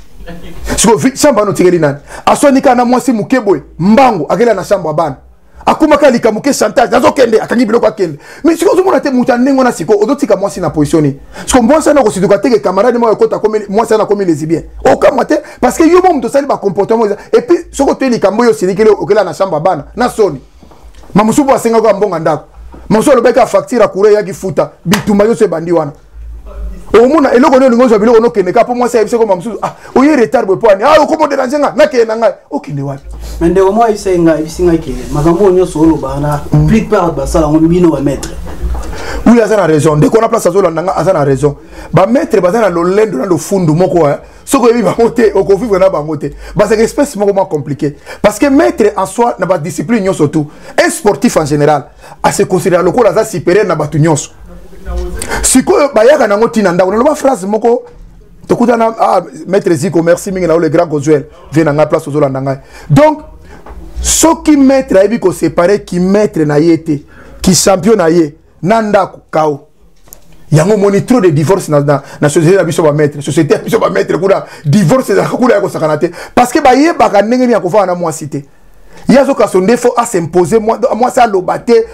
siko chamba no tigeli nani aswanika na mwasi mukeboy mbango akela na chamba bana akumaka likamuke chantage nazo kende akangi biloko akende mais siko zomona te muta nengo na siko ozotika mwasi na positioni siko mwasi na ko situka teke camarade mo ekota comme mwasi na comme lesbien okamate parce que yo mo mto sali ba comportement et puis soko te likambo yo silikele okela na chamba bana na soni mamusubu asenga ko mbonga ndako mamusubu lobeka facture akure ya kifuta bitumba yo se bandi wana omona eloko no lingo zo biloko no kende ka po mwasi ayebise ko mamusubu oye retard bo poani okomo déranger nga na ke na ngai okende wapi mende au moins isenga ibisinga ke makambo nyo solo bana plupart basala ngo bino ba maître Oui, il a raison. Dès qu'on a place à Zola, il a raison. Bah mettre bazar le lendo dans le fond du moko hein. Ce que va monter au conflit va monter. Bah c'est une espèce moins compliqué. Parce que mettre en soi n'a pas discipline surtout. Un sportif en général a se considérer le corps à supérieur n'a pas tout nyos. Si quoi bah y'a qu'un ango tinanda on a la phrase moko. Tu coup maître Zico merci mingi le grand Gozuel vient en place aux Zola nanga. Donc ceux qui mettre à ko séparer qui mettre na yete qui champion na yé nanda kao. Il y a un moniteur de divorce dans la société de la maître. La société de la maître, divorce de la société. Parce que il y a des gens qui ont cité. Il y a des gens qui ont défaut à s'imposer. Moi, ça l'obaté.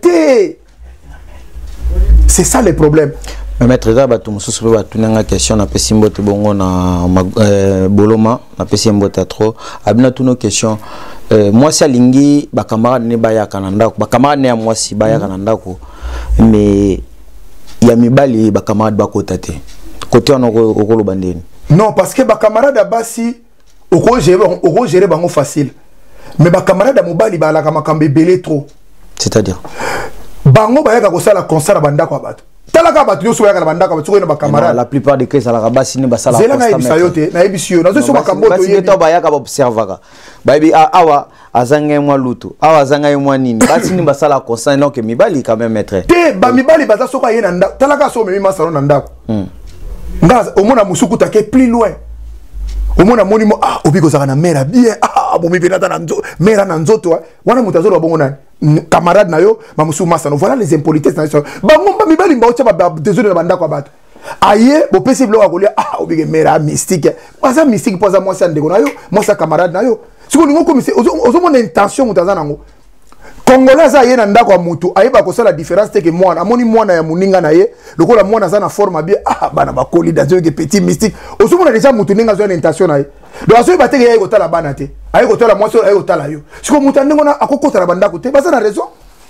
C'est ça le problème. Maître Zaba, tu me souviens de une question. Na pesimbo te bongo na boloma. Na pesimbo te trop. Abina tu nos questions. Moi, c'est lingi. Ba camarade ne baya kananda. Ba camarade ne moi si baya kananda ko. Mais il y a mibali ba camarade ba kotate côté on okolo bandeni non parce que ba camarade basi oko gérer bango facile mais ba camarade mobali ba la makambe belé trop c'est-à-dire bango ba yaka ko sala concert banda ko bato talaka bato yo so yaka banda ko bato ba camarade la plupart des cas ça la basi ne ba sala constat zela na ibisayote na ibisio na zo makambo to yeto ba yaka ba observer ba bi awa azanga mwa lutu awa azanga mwa nini basi ni basala constant donc mibali quand même maître te ba mibali baza soko yena nda talaka so memi masalo na ndako ngaza omona musuku take plus loin omona monimo obiko zaka na mera bien bomi benata na nzo mera na nzoto wana mutazolo bongo na camarade na yo ba musu masano voilà les impolitesses na so ba ngomba mibali mba ocha ba désolé na bandako bato aye bo possible wa kolia obike mera mystique baza mystique poza moi ça ndeko na yo moi ça camarade na yo siko ningo comme ozomona intention mutaza nango congolais za ye na ndako ya mutu ayeba ko la différence te que mwana amoni mwana ya muninga na ye lokola mwana za na forme bien bana bakoli dans que petit mystique ozomona déjà mutu ninga zo na intention na ye donc azo ba te ye ko tala bana te aye ko tala mwaso aye ko tala yo siko mutu ndingo na akokota la bandako te baza na raison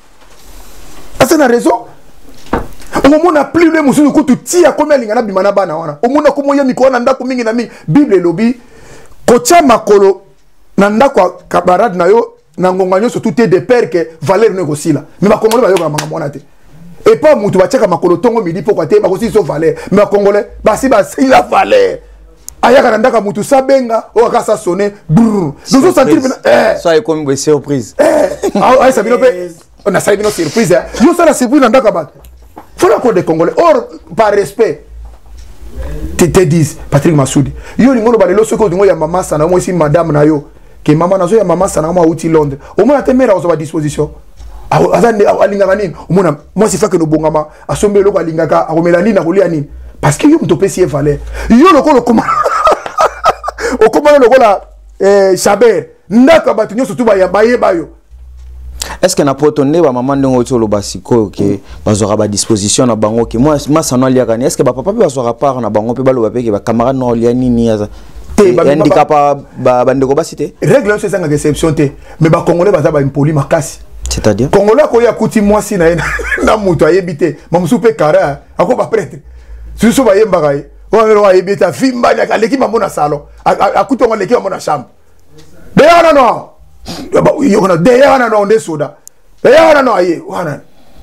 omona plus le musu ko tu tia comme linga na bimana bana wana omona ko moye mikona na ndako mingi na mingi bible lobi ko tia makolo na ndako camarade na yo na ngonga nyoso tout est de père que valeur ne kosila mais ba congolais ba yo ka mwana te et pas mutu ba tchaka makolo tongo midi pourquoi te ba kosi so valeur mais ba congolais ba si ba si la valeur ayaka na ndaka mutu sabenga o ka sa sonner nous so sentir ça est comme une surprise ça bino pe on a ça bino surprise yo ça la surprise na ndaka ba faut la des congolais or par respect te disent Patrick Massoudi yo lingolo ba lelo soko dingo ya mama sana mo si madame na yo que maman nazo ya mama sana ma outil Londres au moins temera ozo ba disposition azande alinga nini au moins moi c'est fait que no bongama asombe loko alingaka akomela nini akolia nini parce que yo mtope si valeur yo lokolo koma o koma lokola Chaber ndaka batu nyoso tu ba ya baye bayo. Est-ce que na potonné ba maman ndongo tolo basiko ke bazora ba disposition na bango ke moi ça no lia kani est-ce que ba papa pe bazora part na bango pe balo ba pe ke ba camarade no lia nini aza handicap ba ndeko basité règle c'est ça une exception te mais ba congolais baza ba impoli makasi c'est-à-dire congolais ko ya kuti mwasi na na muto ayebite mamusu pe kara ako ba prêtre suso ba yemba kai o ayebita fimba ya kaleki mamona salon akuto ngoleki mamona chambre de non yo kono de yana no nde soda de yana no aye wana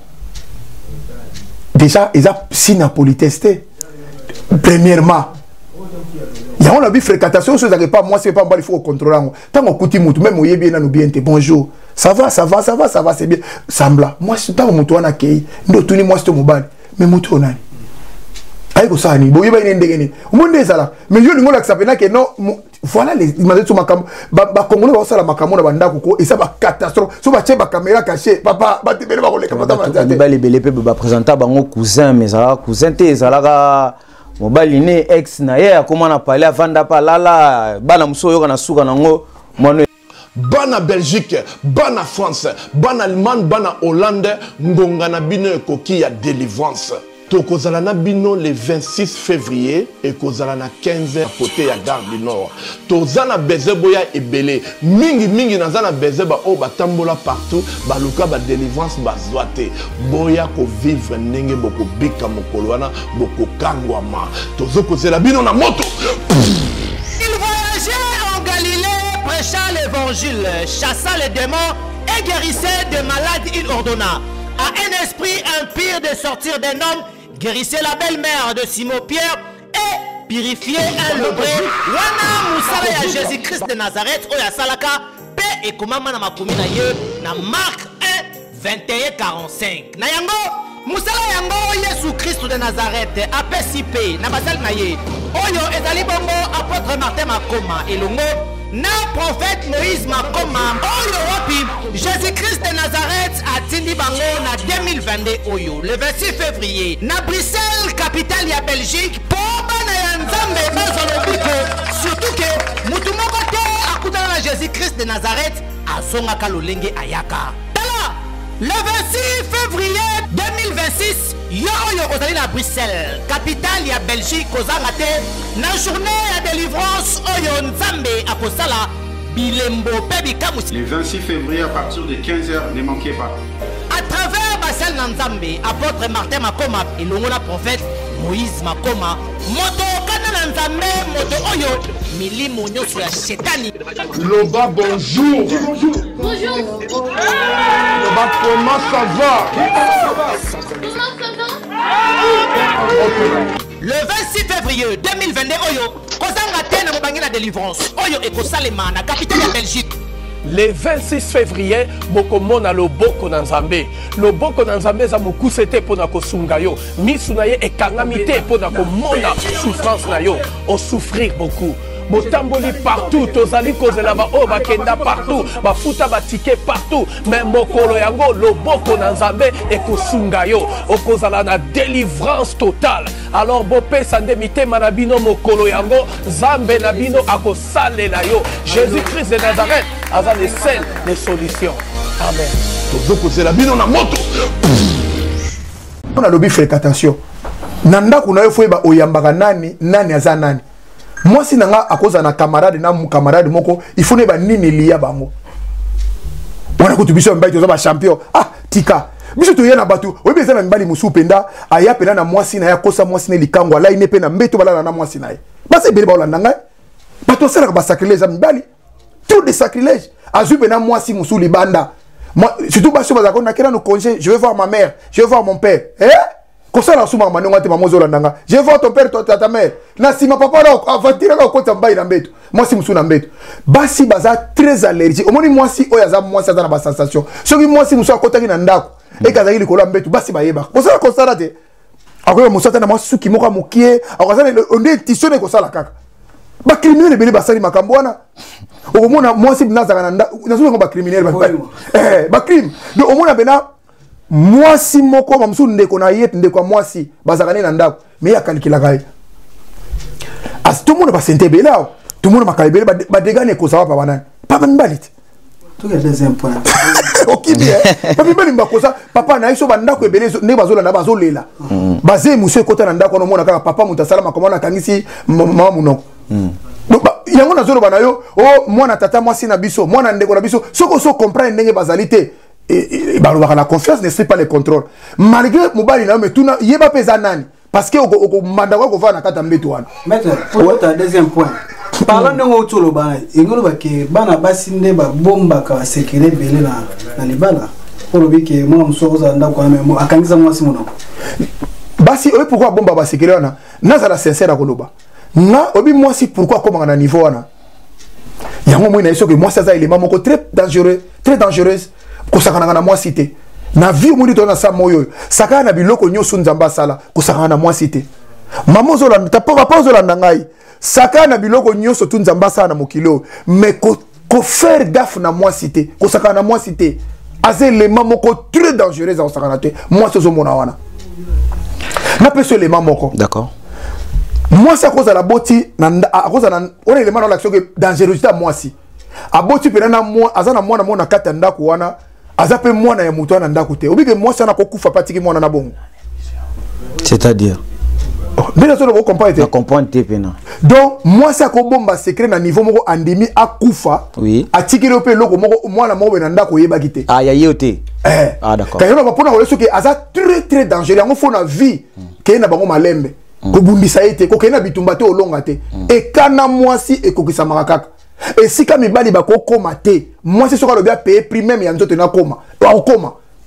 déjà ils a signe politesse premièrement il y a une fréquentation chose que pas moi c'est pas il faut contrôler tant on couti mutu même oyebi na no bien te bonjour ça va c'est bien sembla moi c'est pas mutu wana kei ndo tuni moi c'est mobile mais mutu onani ay ko sani boyeba ine ndengeni umunde sala mais yo lingola que ça pena que non voilà les images sur makam ba congolais ba sala makamo na bandako ko et ça ba catastrophe so ba che ba caméra cachée papa ba tebele ba ko le kamata ba le belé pe ba présenter bango cousin mais ça cousin te sala mobali ne ex na ye akoma na parler avanda pa lala bana muso yoka na suka nango mwana bana Belgique bana France bana Allemagne bana Hollande ngonga na bino ekoki ya délivrance tokozala na bino le 26 février et kozala na 15h côté ya Gare du Nord tozana beze boya ebele mingi nazana beze ba o batambola partout baluka ba délivrance bazwate boya ko vivre ndenge boko bika mokolo wana boko kangwama tozokozela bino na moto. Il voyageait en Galilée prêchant l'évangile chassant les démons et guérissait des malades il ordonna a un esprit impur de sortir d'un homme, guérissez la belle-mère de Simon Pierre et purifiez un lebré. Wana musala ya Jésus-Christ de Nazareth oya salaka pe ekomama na makomi na ye na Marc 1:21-45. Na yango musala yango Yesu Christ de Nazareth apesi pe na basali na ye oyo ezali bongo apôtre Martin Makoma elongo na prophète Moïse Makoma oyo wapi Jésus-Christ de Nazareth atindi bango na 2022 oyo le 26 février na Bruxelles capitale ya Belgique po bana ya Nzambe bazolobiko surtout que mutu moko te akutana na Jésus-Christ de Nazareth asongaka lolenge ayaka. Le 26 février 2026, yo kozali na Bruxelles, capitale ya Belgique kozanga te na journée ya délivrance oyo Nzambe akosala bilembo pe bikamusi. Le 26 février à partir de 15h, ne manquez pas. À travers Basel Nzambe, apôtre Martin Makoma et le prophète Moïse Makoma, moto kana Nzambe, moto oyo milimo nyoso ya shetani. Loba, bonjour. Bonjour. Bonjour. Loba, comment ça va? Le 26 février 2022 oyo kozanga te na mobangi na délivrance oyo ekosalema na capitale ya Belgique. Le 26 février, bokomona loboko na Nzambe. Loboko na Nzambe za mokuse te pona kosunga yo. Misu na ye ekangami te pona komona souffrance na yo. O souffrir beaucoup. Botamboli partout, tozali kozela ba o bakenda partout, bafuta batike partout, mais mokolo yango loboko na Nzambe ekosunga yo, okozala na délivrance totale. Alors bopé sande mitema na bino mokolo yango, Nzambe na bino akosalela yo. Jésus-Christ de Nazareth aza le seul des solutions. Amen. Tozokozela bino na moto. On a lobby fréquentation. Nanda kuna yo foyeba oyambaka nani aza nani. Moi si nanga akoza na camarade na mu camarade moko il faut ne ba nini liya bango. Wana kutubiso mbayi toza ba champion. Ah tika. Biso to yena batu. Oyebi eza na mbali musu penda aya pena na mwasi na ya kosa mwasi ne likango ala ine pena mbeto bala na mwasi na ye. Basi bele ba olanda ngai. Bato sala ba sacrilège mbali. Tout de sacrilège. Azu pena mwasi musu libanda. Moi surtout baso bazako na kera no congé, je vais voir ma mère, je vais voir mon père. Comme ça, je vais voir ton père, ta mère. Si ma papa va tirer au côté de mbeto. Moi, si je suis mbeto. Basi baza très allergique. Au moins, moi, si moi, ça dans la sensation. Ce qui moi, si je suis à côté de ndako. Et quand il est mbeto, basi baeba. Comme ça, comme ça, là, après, moi, ça, moi, ce qui m'a moqué. Alors, on est tissu de ça, la caca. Ba criminel bele basali makambo wana. Au moins, moi, si nazaka nda, nazo ba criminel ba crime. Donc, au moins, bena moi si moko mamsu ndeko na yet ndeko moi si bazakane na ndako mais ya calcula kai as tout le monde va s'intébé là tout le monde va calibrer ba dégane ko ça va pas banane papa mbalit tout le deuxième point OK bien papa mbali mbakosa papa na iso bandako ebele ne bazola na bazolela bazé monsieur kota na ndako no mona kaka papa mutasala makomana kangisi mama munoko yango na zolo banayo oh mwana tata moi si na biso mwana ndeko na biso soko so comprendre ndenge bazalité et la confiance ne suit pas le contrôle malgré mobali na mais tout na yeba pesa nani parce que au mandako ko va na kata mbeto wana maître pour ta deuxième point parlant de autour le bana ingolo ba ke bana basinde ba bomba ka sekere belé na libala pour le que moi msoza ndako na mo akangisa moi si monoko basi eux pourquoi bomba ba sekere wana naza la sincère koloba na obi moi si pourquoi comment na niveau wana yango moi na iso que moi ça za élément moko très dangereuse kosakana na moi cité na vie mu ndito na sa moyo sakana na biloko nyoso nzamba sala kosakana na moi cité mama zolanda papa zolanda ngai sakana na biloko nyoso tu nzamba sala na mokilo mais ko faire gaffe na moi cité kosakana na moi cité azé élément moko très dangereux za kosakana te moi sozo mona wana na peso élément moko d'accord moi ça cause la boti na cause na on élément dans l'action que dangerosité à moi si a boti pena na moi azana mwana mona kata ndako wana azape mwana ya mutu wana ndako te obike moi sana kokufa patiki mwana na bongo c'est-à-dire bien sûr on comprend te comprendre te pena donc moi ça ko bomba secret na niveau moko andimi akufa oui atikiri pe loko moko mwana moko na ndako yeba kite ah ya yote ah d'accord quand on va pona ko que aza très dangereux yango fo na vie ke na bango malembe ko bundisa ete ko kena bitumba te olonga te e kana mwasi e kokisa makaka et si comme mibali bako koma te moi c'est ce qu'on doit payer prix même ya nzoto na koma au koma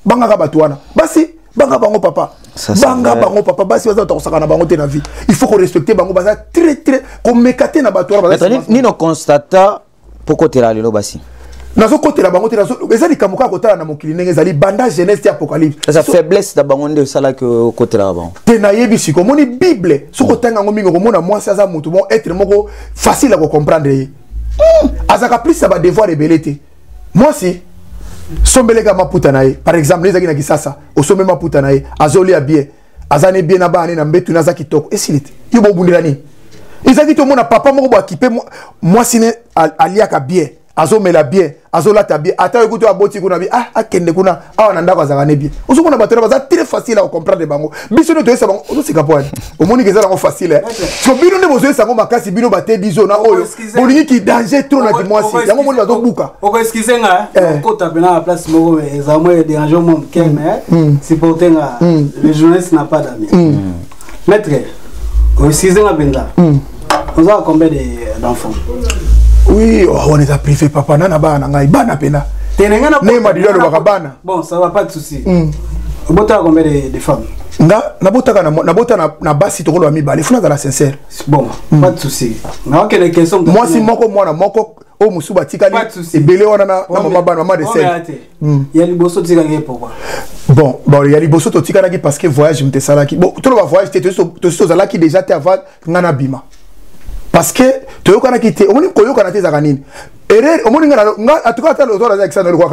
banga batuana basi banga bango papa banga bango papa basi baza tosaka na bango te na vie il faut qu'on respecte bango baza très qu'on mekate na batuana baza ni no constata poko tela lelo basi nazo kotela bango te nazo ezali kamuka kotala na mokili ndenge ezali banda jeunesse apocalypse sa faiblesse da bango nde sala que kotela bango te na yebi siko moni bible soko tanga ngo mingo komona mwasi aza mutu mo être moko facile à comprendre azaka plus ça va devoir rebeller te mwasi sombelega maputa na ye par exemple les na kisasa osombe maputa na ye azoli ya bien azane bien na bana na mbetu naza kitoko esilite yo bobundira ni ezaki to mona papa moko bo akipe mwasi ne aliaka bien azomela bien azolata bien ata ekuto aboti kuna bi akende kuna awa na ndako azaka ne bien osomona batela baza très facile à comprendre bango biso no toyesa bango osika poani omoni ke ezala ngo facile so bino nde bozoyesa ngo makasi bino bate biso na oyo bolingi ki danger trop na kimwasi yango moni bazobuka oko excuse nga kota pena la place moko ezamo et déranger mon keme supporter nga le journaliste n'a pas d'amis maître excuse nga benza on a combien d'enfants? Oui, on est à privé papa nana bana ngai bana pena. Tenengana ne madilo lo bakabana. Bon, ça va pas de souci. Bota combien de femmes? Na bota na basi to ko mi bale funa za la sincère. Bon, pas de souci. Na ok les questions. Moi si moko mwana moko o musuba tikali e belé wana na mama bana mama de sel. Ya liboso tikali pourquoi? Bon, ya liboso to tikali parce que voyage m'te salaki. Bon, tout le voyage to zalaki déjà te avant ngana bima. Parce que tu as dit que tu as dit que tu as dit que tu as dit que tu as dit que tu as dit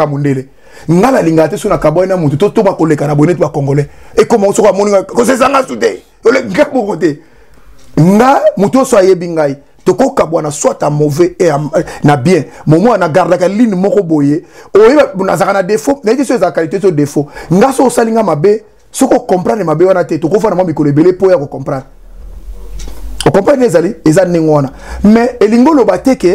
on comprend les alliés, les années mais elingo lo bateke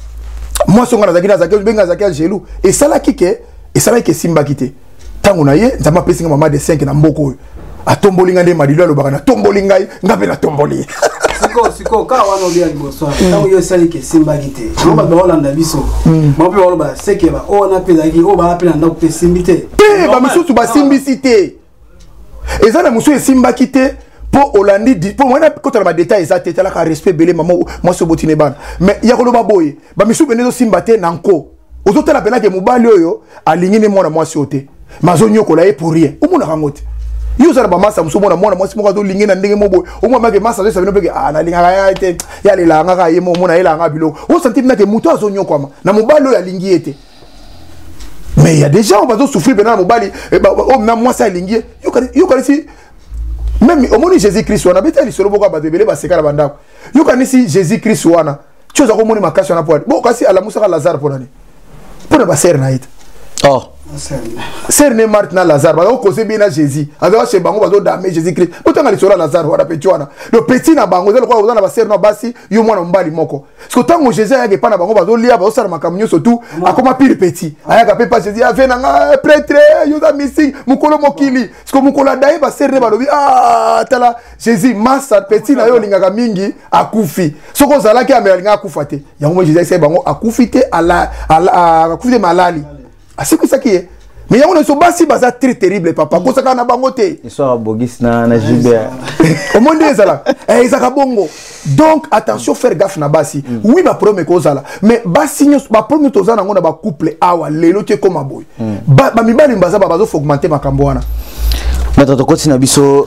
moi son ngana zakina zakela benga zakela gelou et ça là kike et ça là que simba kité tangu na ye nzama pesinga mama de 5 na mboko atombolinga nde madilo lo bakana tombolinga ngabe na tomboli siko ka wana olia liboso tangu yo sali ke simba kité no ba holanda biso mo pe walo ba seke ba ona pe zaki o ba pe na ndako pe simbité ba misusu ba simbicité ezana musu simba kité pour Hollandi pour moi quand on a des détails ça t'es là qu'à respect belé maman moi ce botine ban mais il y a que le baboy ba misu benezo simbate nanko aux autres la pena que mobali oyo aligné moi na moi sioté mazonyo ko la pour rien au mona rangote yo za ba massa musu mona moi si mo ka to lingé na ndenge mobo au moi make massa ça bino peke na linga ya ite ya le la nga ye mo mona ela nga bilo o senti na que muto azonyo kwa na mobali oyo alingi ete mais il y a des gens on va souffrir bena mobali o na moi ça lingi yo ka si même au moment Jésus-Christ on a bêté l'histoire beaucoup à bébé ba sekala bandako yo kanisi Jésus-Christ wana tu za ko moni makasi na poate bon kasi ala musa Lazare pour nani pour ba ser naït oh ser ne Marthe na Lazare ba ko se bien na Jésus alors chez bango ba do dame Jésus-Christ autant l'histoire Lazare wana petit wana le petit na bango zelo ko na ba ser na basi yo mwana mbali moko parce que tant que Jésus ya ke pa na bango ba do lia ba osala makamnyo surtout akoma pire petit aya ka pe pas Jésus a fait na prêtre yo za missing mukolo mokili parce que mukolo dai ba ser ne ba lobi tala Jésus massa petit na yo lingaka mingi akufi soko zala ki amelinga akufa te yango Jésus sai bango akufi te ala akufi malali c'est que ça qui est mais y'a on so basi baza très terrible papa ko saka na bango te histoire bogis na Gilbert au monde ezala ezaka bongo donc attention faire gaffe na basi oui ba problème ko zala mais basi nyos ba problème to zana ngona ba couple awa lelo te comme boy ba mibali mbaza ba bazo augmenter makambo wana mais to continue biso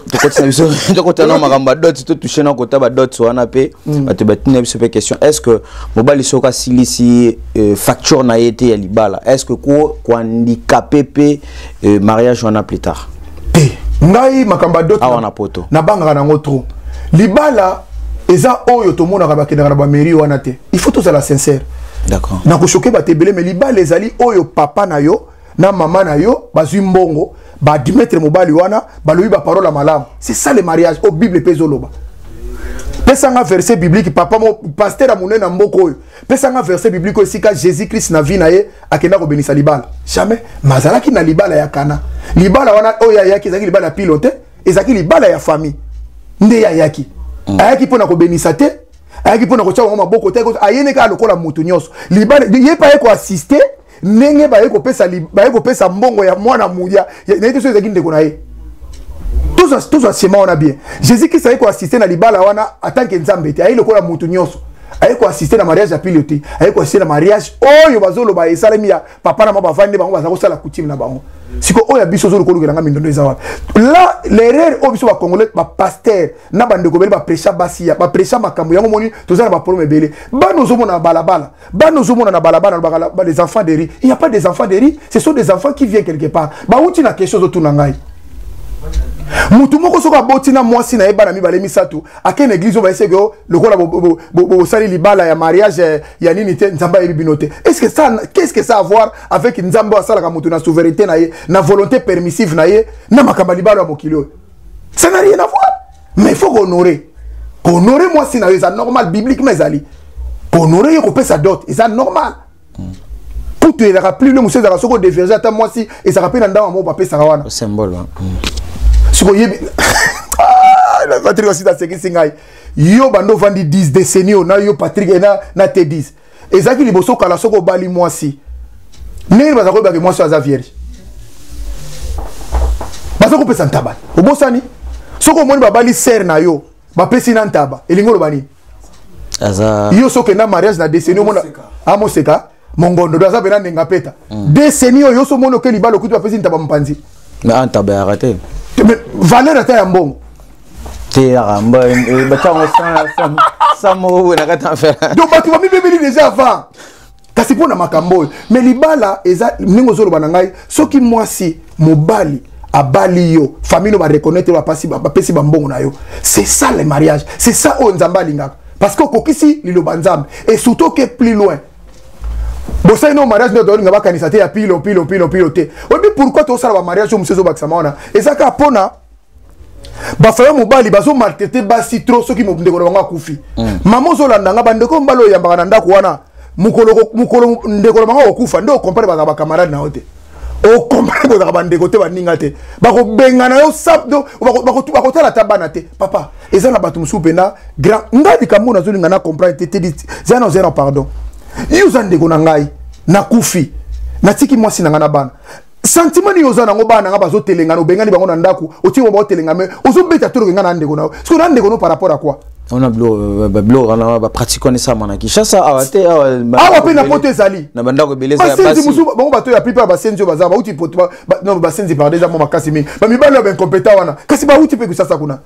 to continue makamba dot to toucher na kota ba dot wana pe ba te batina biso pe question est-ce que mobali soka silisi facture na été ya libala est-ce que ko handicapé pe mariage wana plus tard ngai makamba dot awana poto na banga na ngotro libala eza oyo to mona ka bakenda na ba mairie wana te il faut tous la sincère d'accord na ko choquer ba tebele mais libala ezali oyo papa na yo na maman na yo bazui mbongo ba dimettre mobali wana ba lobi ba parole malam c'est ça le mariage au bible pezoloba pesanga verset biblique papa mo pasteur amune na mboko oyo pesanga verset biblique osika Jésus Christ na vie na ye akenda ko benisa libala jamais mazalaki na libala ya kana libala wana oyo yaki ezaki libala pilote ezaki libala ya famille nde ya yaki ayaki pona ko benisa te ayaki pona ko tshwa maboko te ayene ka lokola mutu nyoso libala ye pa ye ko assister nenge baye kopesa mbongo ya mwana muya na ite so ezaki ndeko na ye tous asema wana bien Jésus Christ aye ko assister na libala wana atanke nzambe te aye lokola mutu nyonso aye ko assister na mariage ya pilote aye ko assister na mariage oyo bazoloba esalemi ya papa na mama bavandi bango baza kosala coutume na bango siko oyo biso zo lokolo kelanga mindondo eza wapi là l'erreur oyo biso ba congolais ba pasteur na bandeko bele ba prêcha basia ba prêcha makambo yango moni tozana ba problème belé bano zo mona balabala bano zo mona na balabala ba les enfants de riz il y a pas des enfants de riz ce sont des enfants qui viennent quelque part ba uti na quelque chose autour na ngai mutu moko soka botina mwasi na ebana mibale misato akene église va essayer que lokola bo sali libala ya mariage ya nini te nzamba yebi binote est-ce que ça qu'est-ce que ça a à voir avec nzamba sala ka mutu na souveraineté na ye na volonté permissive na ye na makamba libala ya mokilo ça n'a rien à voir mais il faut honorer mwasi na ye c'est normal bibliquement ezali honorer yo ko pesa dot c'est normal pour te rappeler le monsieur za soko déverger ata mwasi et ça rappelle ndamba mo ba pesa wana symbole siko yebi la Patrick aussi dans ce qui singai yo bando vandi 10 décennies na yo Patrick na T10 ezaki liboso kala soko bali mwasi ne baza ko ba ke mwasi aza vierge baza ko pesa ntaba obosani soko moni babali ser na yo ba pesi na ntaba elingolo bani aza yo soko na mariage na décennies mona amoseka mongondo daza bena nenga peta décennies yo so mono ke libalo kutu ba pesi ntaba mpanzi mais ntaba ya raté valeur ata ya mbongo te ramba batango samo na kata faire donc batu ba mibebeli déjà avant kasi pona makambo mais libala eza ningo zolo banangai soki mwasi mobali abali yo famille va reconnaître ba pesi ba mbongo na yo c'est ça le mariage c'est ça o nzamba lingaka parce que kokisi lilo banzambe et surtout que plus loin bossa no mariage no dolinga ba kanisa te ya pilo te obi pourquoi to sala ba mariage o musezo bakisama wana ezaka pona ba faya mobali bazo maltraiter basi trop soki mo ndeko bango akufi mama zolanda nga bandeko mbalo yambaka na ndako wana mukolo ndeko bango okufa ndo compare ba camarade na hote o compare ba bandeko te baninga te bako bengana yo sabdo bako tala tabana te papa ezana batu musupena grand ngadi kamona zolinga na comprendre te zero pardon yuza ndeko na ngai na kufi na tiki mwasi na ngana bana sentiment ni yoza nango bana nga bazo telenga no bengani bango na ndaku oti mo telenga me ozo beta tolo ngana ndeko na so na ndeko no par rapport à quoi on a blo on a pratiqué ça mana ki chassa awate awa pe na poto ezali na bandako beleza ya basi musu bango bato ya pipa ba senzo bazaba uti poto non ba senzi par déjà mo makasi mi ba mibalo ba incompétent wana kasi ba uti pe kusasa kuna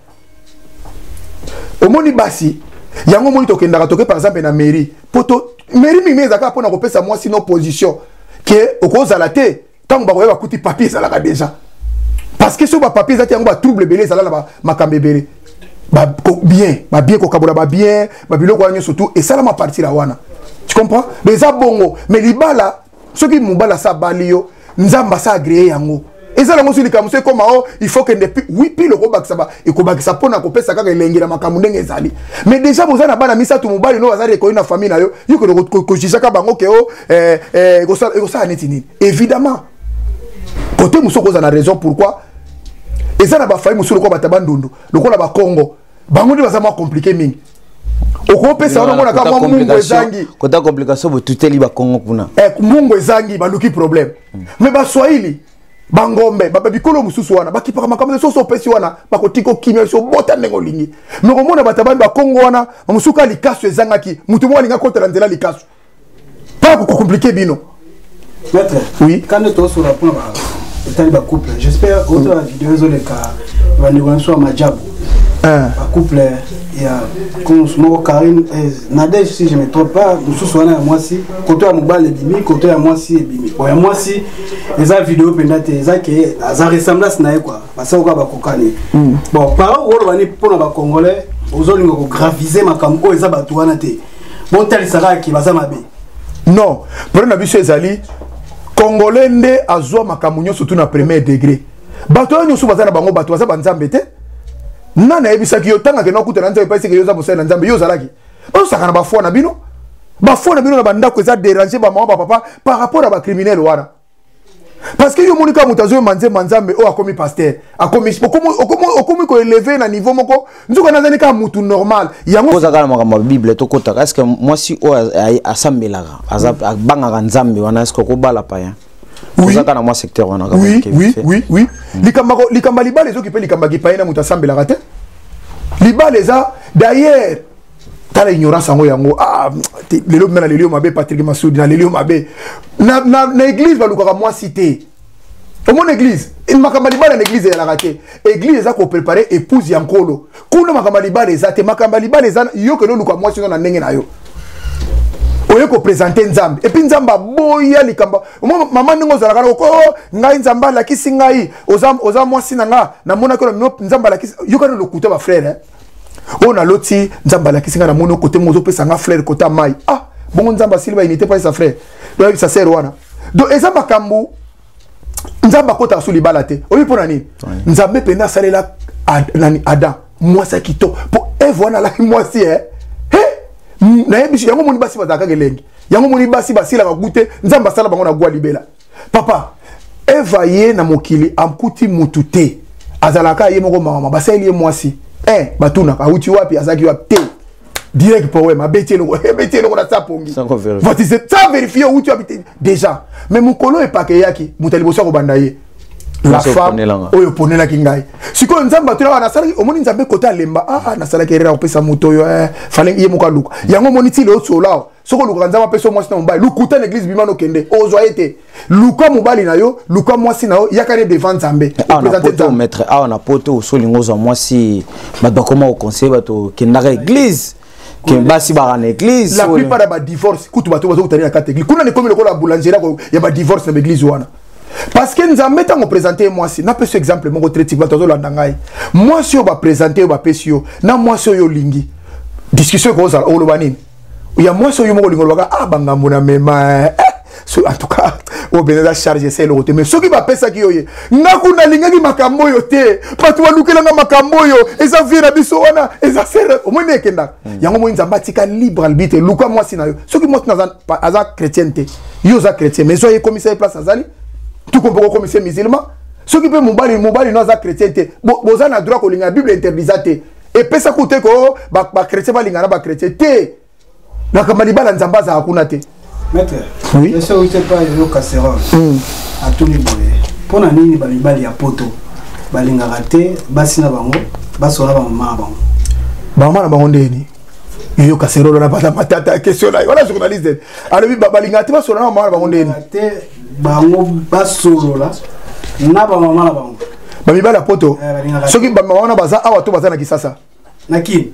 omoni basi yango moni tokendaka toke par exemple na mairie poto mairie mi mezaka pona kopesa moi sino position que okozala te tant ba koyeba kuti papier ezalaka déjà parce que so ba papier ezati yango ba trouble belé ezala ba makambe belé ba bien ko kabola ba bien ba biloko wanyo surtout et ça la ma partie la wana tu comprends mais ça bongo mais libala ce qui mubala sa balio nzamba sa agréé yango ezala ngo sili kamuso koma o il faut que depuis oui pile ko bakisa ba e ko bakisa pona ko pesa kaka elengira makamu ndenge ezali mais déjà bozana bana misatu mobali no bazali ko ina famille na yo yuko ko jisaka bango ke o ko sa neti nini évidemment côté muso ko za na raison pourquoi ezana ba famille muso ko batabandundu lokola ba Congo bango ndi bazama compliqué mingi oko pesa ono mona kama mungu ezangi kota complication bo tuteli ba Congo kuna mungu ezangi baluki problème mais ba Swahili bangombe baba bikolo mususu wana bakipaka makambo so pesi wana bakotiko kimia so bota ndengo lingi mais komona batabandi ba Congo wana musuka likaso ezangaki mutu mo linga kotela ndela likaso pas ko compliqué bino maître oui quand tu es sur la point etali ba couple j'espère que autre vidéo zo le cas va négocier majabu un couple ya comme Moko Karine Nadège si je me trompe pas mususu wana ya mwasi côté ya mobile ebimi côté ya mwasi ebimi ya mwasi eza vidéo pendate eza ke za ressemblance na ye quoi parce que ba kokani bon par wolo bani pona ba congolais ozolinga ko graviser makambo eza batu wana te bon tel sera ki baza mabe non pour na biso ezali congolais nde azwa makamunyo surtout na premier degré bato yo nyoso baza na bango bato baza banzambe te nana ebisaki yo tanga ke nokuta na nzambe pasi ke yo za mosala na nzambe yo zalaki o sakana ba fona bino na bandako eza déranger ba mama ba papa par rapport à ba criminel wana parce que yo monika mutazo manzambe o akomi pasteur akomi okomi ko élever na niveau moko nzuka nazani ka mutu normal yango poza kana makambo ya bible to kota est-ce que moi si o asambelaka bangaka nzambe wana est-ce que ko bala païen poza kana moi secteur wana oui likamba libale zo ki pe likamba ki païen na mutu asambelaka te libale za d'ailleurs tala ignorance yango lelo mena lelo mabe Patrick Massoudi na lelo mabe na église balukaka moi cité au mon église il makamba libala na église ya la raté église za ko préparer épouse ya nkolo kuna makamba libala za te makamba libala za yo ke no luka moi sino na ndenge na yo oye ko présenter nzambe et puis nzamba boya likamba maman ningo za la ko ngai nzamba la kisi ngai oza moi sinanga na mona ko nzamba la kisi yo ka no lokuta ba frère on a loti nzamba la kisinga na mono côté mozo pe sanga frère côté mai bon nzamba silba il n'était pas sa frère donc sa sœur wana donc ezamba kambu nzamba kota su libala te oyi pona ni nzambe pena salela nani Adam moi ça kito pour Eve wana la moi si na yebishi yango moni basi bazaka gelengi yango moni basi basila ka goûter nzamba sala bango na gwa libela papa Eva ye na mokili amkuti mutute azalaka ye moko mama basali ye moi si batuna kauti wapi azaki wapi te direct poème abeti eloko na sapongi voici c'est ça vérifier où tu habites déjà mais mukolo epake yaki mutaliboso ko banda ye la femme oyo ponela kingai siko nzamba tuna na sala omoni nzambe kota lemba na sala kerera opesa moto yo fallait ye muka luka yango moni ti le sola soko luka nzamba peso mwasi na mobali lukuta na église bimano kende ozoyete luka mobali na yo luka mwasi na yo yakane devant nzambe présenter ton maître na poto solingo za mwasi bato comment au conseil bato kendaka église que basi ba en église la plupart ba divorce kutu bato bazo kutana na catégorie kuna ni comme le la boulangerie ya ba divorce na église wana parce que nzambe tango présenter mwasi na peso exemple moko traité bato zo landa ngai mwasi yo ba présenter ba pesio na mwasi yo lingi discussion ko za oloba nini ya mwasi yo moko lingo baka bangambo na mema en tout cas au bénéza charge c'est le côté mais ce qui va pesa ki yoye ngakuna lingaki makambo yo te patu walukela nga makambo yo eza vira biso wana eza sere au moins nekenda yango mo nzamba tika libre arbitre luka mwasi na yo ce qui montre na aza chrétienté yo za chrétien mais soyez commissaire place azali tout comme commissaire musulman ce qui peut mobali no za chrétienté boza na droit ko linga bible interdisate et pesa kote ko ba chrétien ba linga na ba chrétien te na kamaliba la nzamba za hakuna te. Maître, oui. Je sais où tu pas yo casserole. À tout niveau. Pour na nini balibali ya poto. Balinga raté, basi na bango, basola ba mama bango. Mama na bango ndeni. Yo casserole na pas matata question là. Voilà journaliste. Alors balinga te basola na mama na bango ndeni. Raté bango basolola na ba mama na bango. Balibali ya poto. Soki ba mama na baza awa to baza na kisasa. Na ki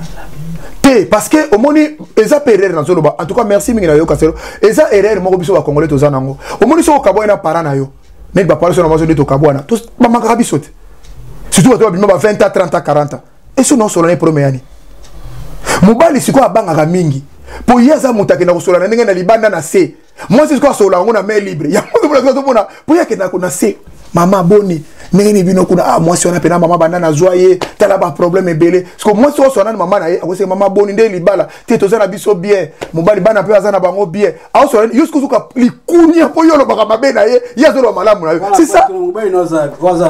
parce que au moni eza erreur na zoloba en tout cas merci mingi na yo kasero eza erreur moko biso ba congolais to zanango au moni so kabo ina para na yo net ba parler sur na maso de to kabo na to ba manga biso te surtout ba bima ba 20 ans 30 ans 40 ans et so non solo na premier année mobali siko abanga ka mingi po yaza mutake na kosola na ndenge na libanda na se moi c'est quoi sola ngona main libre ya mo to bona po yake na ko na se mama boni nengeni bino kuna moi si on a pena mama banda na joie tala ba problème ebele parce que moi si on a mama na akose mama boni nde libala te to za biso bien mobali bana pe azana bango bien a so yusko suka likunya po yolo baka mabe na ye ya zo malamu na yo c'est ça mobali no za waza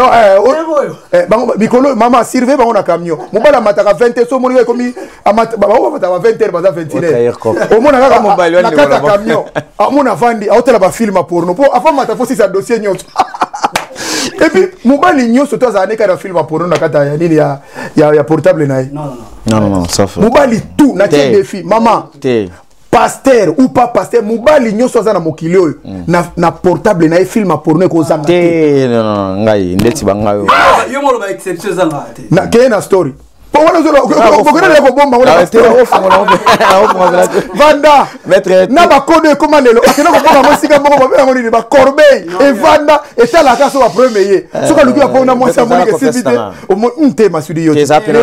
bango mikolo mama sirve bango na camion mobala mataka 20 so moni komi amata bango mataka 20 baza 21 au mona kaka mobali na kata camion a mona vandi a hotela ba film porno po avant mata fo si ça dossier nyonso. Et puis mobali nyoso to za neka na film porno na kata ya nini ya portable na non ça fait mobali tout na tie défi maman pasteur ou pas pasteur mobali nyoso za na mokili oyo na portable na film porno ko za non ngai ndeti bangayo yo mo ba exception za ngate na kena story po wana zo bokona ko bomba ngona vanda maître na ba kode comment lelo akena ko bomba mosika moko ba ngoni ba corbeille et vanda et ça la kaso ba premier soka luki ba pona mo sa mo ke sibite o mo nte masudi yo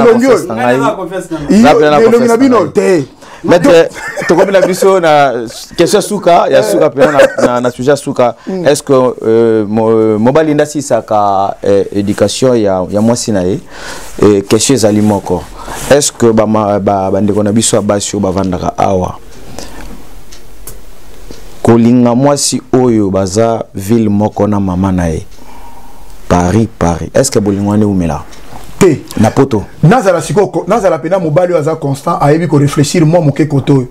le na bino te maître to comme la biso na question suka ya suka pena na sujet suka est-ce que mobali ndasi saka éducation ya mwasi na ye question ezali moko est-ce que ba ndeko na biso abasio bavandaka awa kolinga mwasi oyo baza ville moko na mama na ye Paris est-ce que bolingwane umela te na poto nazala siko nazala pena mobali aza constant ayebi ko réfléchir moi moke koto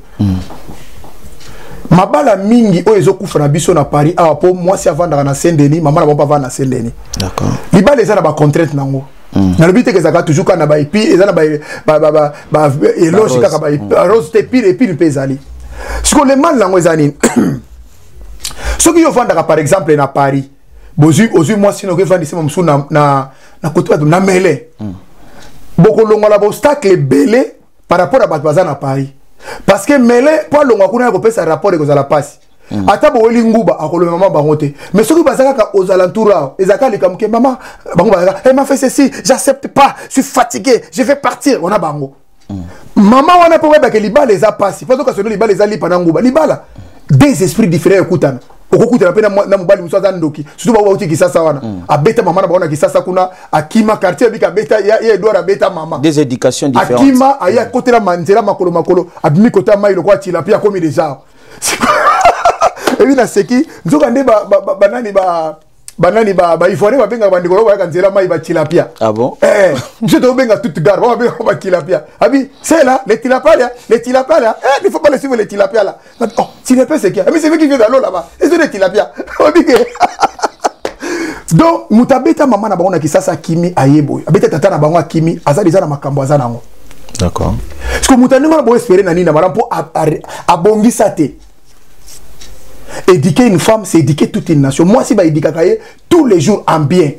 mabala mingi oyo ezokufa na biso na Paris awa po mwasi avandaka na Saint-Denis mama na bon pas na Saint-Denis d'accord libala eza na ba contrainte nango na lobi te kezaka toujours kana ba epi eza na ba eloge kaka ba rose te pire epi pezali siko le mal nango eza nini soki yo vandaka par exemple na Paris bozui moi sino ke vandi sema msu na côté na mele boko longola ba obstacle belé par rapport à bato baza na Paris parce que mele po longola kuna ko pesa rapport ko za la passe ata bo weli nguba akolo maman bango te mais soki bazaka ka aux alentours ezaka le kamke maman bango bazaka elle m'a fait ceci j'accepte pas je suis fatigué je vais partir on a bango maman wana po ba ke libala eza passe parce que sono libala eza lipa na nguba libala des esprits différents ekutana okokutana pe na mobali muso aza ndoki surtout ba uti kisasa wana abeta mama na baona kisasa kuna akima quartier bika beta ya Edouard abeta mama des éducations différentes akima aya kotela manzela makolo abimi kota mai lokwa tilapia komi déjà ebi na seki nzoka nde banani ba ivoire ba benga bandiko lo ba kanzela mai ba tilapia ah bon je te benga toute gare ba benga ba tilapia abi c'est là les tilapia il faut pas les suivre les tilapia là oh tilapia c'est qui mais c'est qui vient dans l'eau là-bas et c'est les tilapia donc mutabeta mama na bango na kisasa kimi ayebo abeta tata na bango kimi azali za na makambo azana ngo d'accord parce que mutanengo na bo espérer na nini na marampo abongisa te. Éduquer une femme, c'est éduquer toute une nation. Moi, si je éduque tous les jours en bien,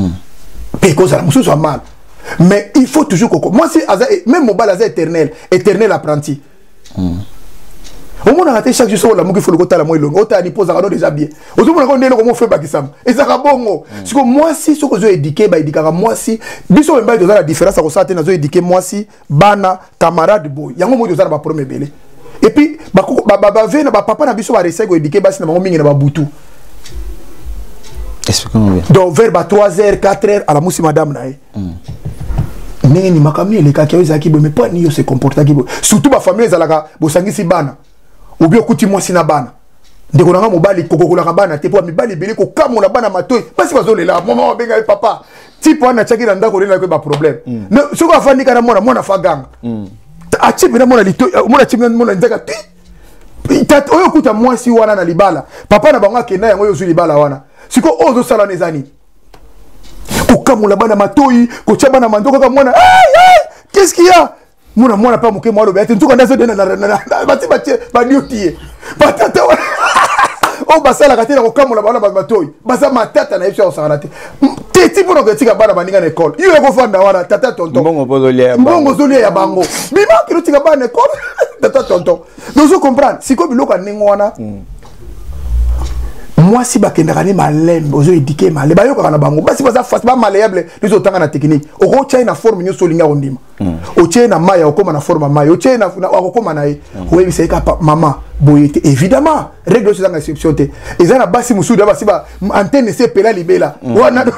mal. Mais il faut toujours que... Moi, si même mon bal est éternel apprenti. Au moins, on a raté chaque jour, il faut le côté à la moelle. On a posé déjà bien. Au moins, on a dit comment faire Bakisam. Et ça va bon. Parce que moi, si ce que je éduqué, moi, si... Bisous, on a la différence, on a éduqué, moi, si, bana, camarade, boy. Il y a un moment où on a premier belé. Et puis papa na biso ba resego éduquer basi na mingi na babutu expliquons bien donc vers 3h 4h à la musi madame na ndenge ni makamni le kaki ezaki bo mais pas ni yo se comporta ki surtout ba famille ezalaka bosangisi bana ou bien kuti mwasi na bana ndeko nanga mobali kokokola bana te po mibali beli ko kamola bana matoyi basi bazolela mama benga papa tipo ana chaki na ndako rena ko ba problème ne soko afandi kana mwana faganga achibina mona lito mona chimina mona nzaka ti oyo kuta mwasi wana na libala papa na bango akenda yango yozu libala wana siko ozo sala nezani kokamula bana matoyi kocha bana mandoko kaka mwana qu'est-ce qu'il y a mwana pa moke mwalo bete ntuka ndazo dena na bati ba niotie batata o basala katela kokamula bana matoyi basa matata na yesha osala te teti pour que tika bana baninga na école yo ko fanda wana tata tonton mbongo zolia ya bango bima kilo tika bana école tata tonton donc je comprends si ko biloko ningo wana moi si bakendaka ni malembe ozo éduquer malembe bayo kana bango basi baza face ba malléable les otanga na technique oko china forme nyo solinga ondima o china maya okoma na forme maya o china okoma na e oui c'est ka maman boyete évidemment règle c'est une exception te ezana basi musudu basi ba antenne c'est pela libela wana donc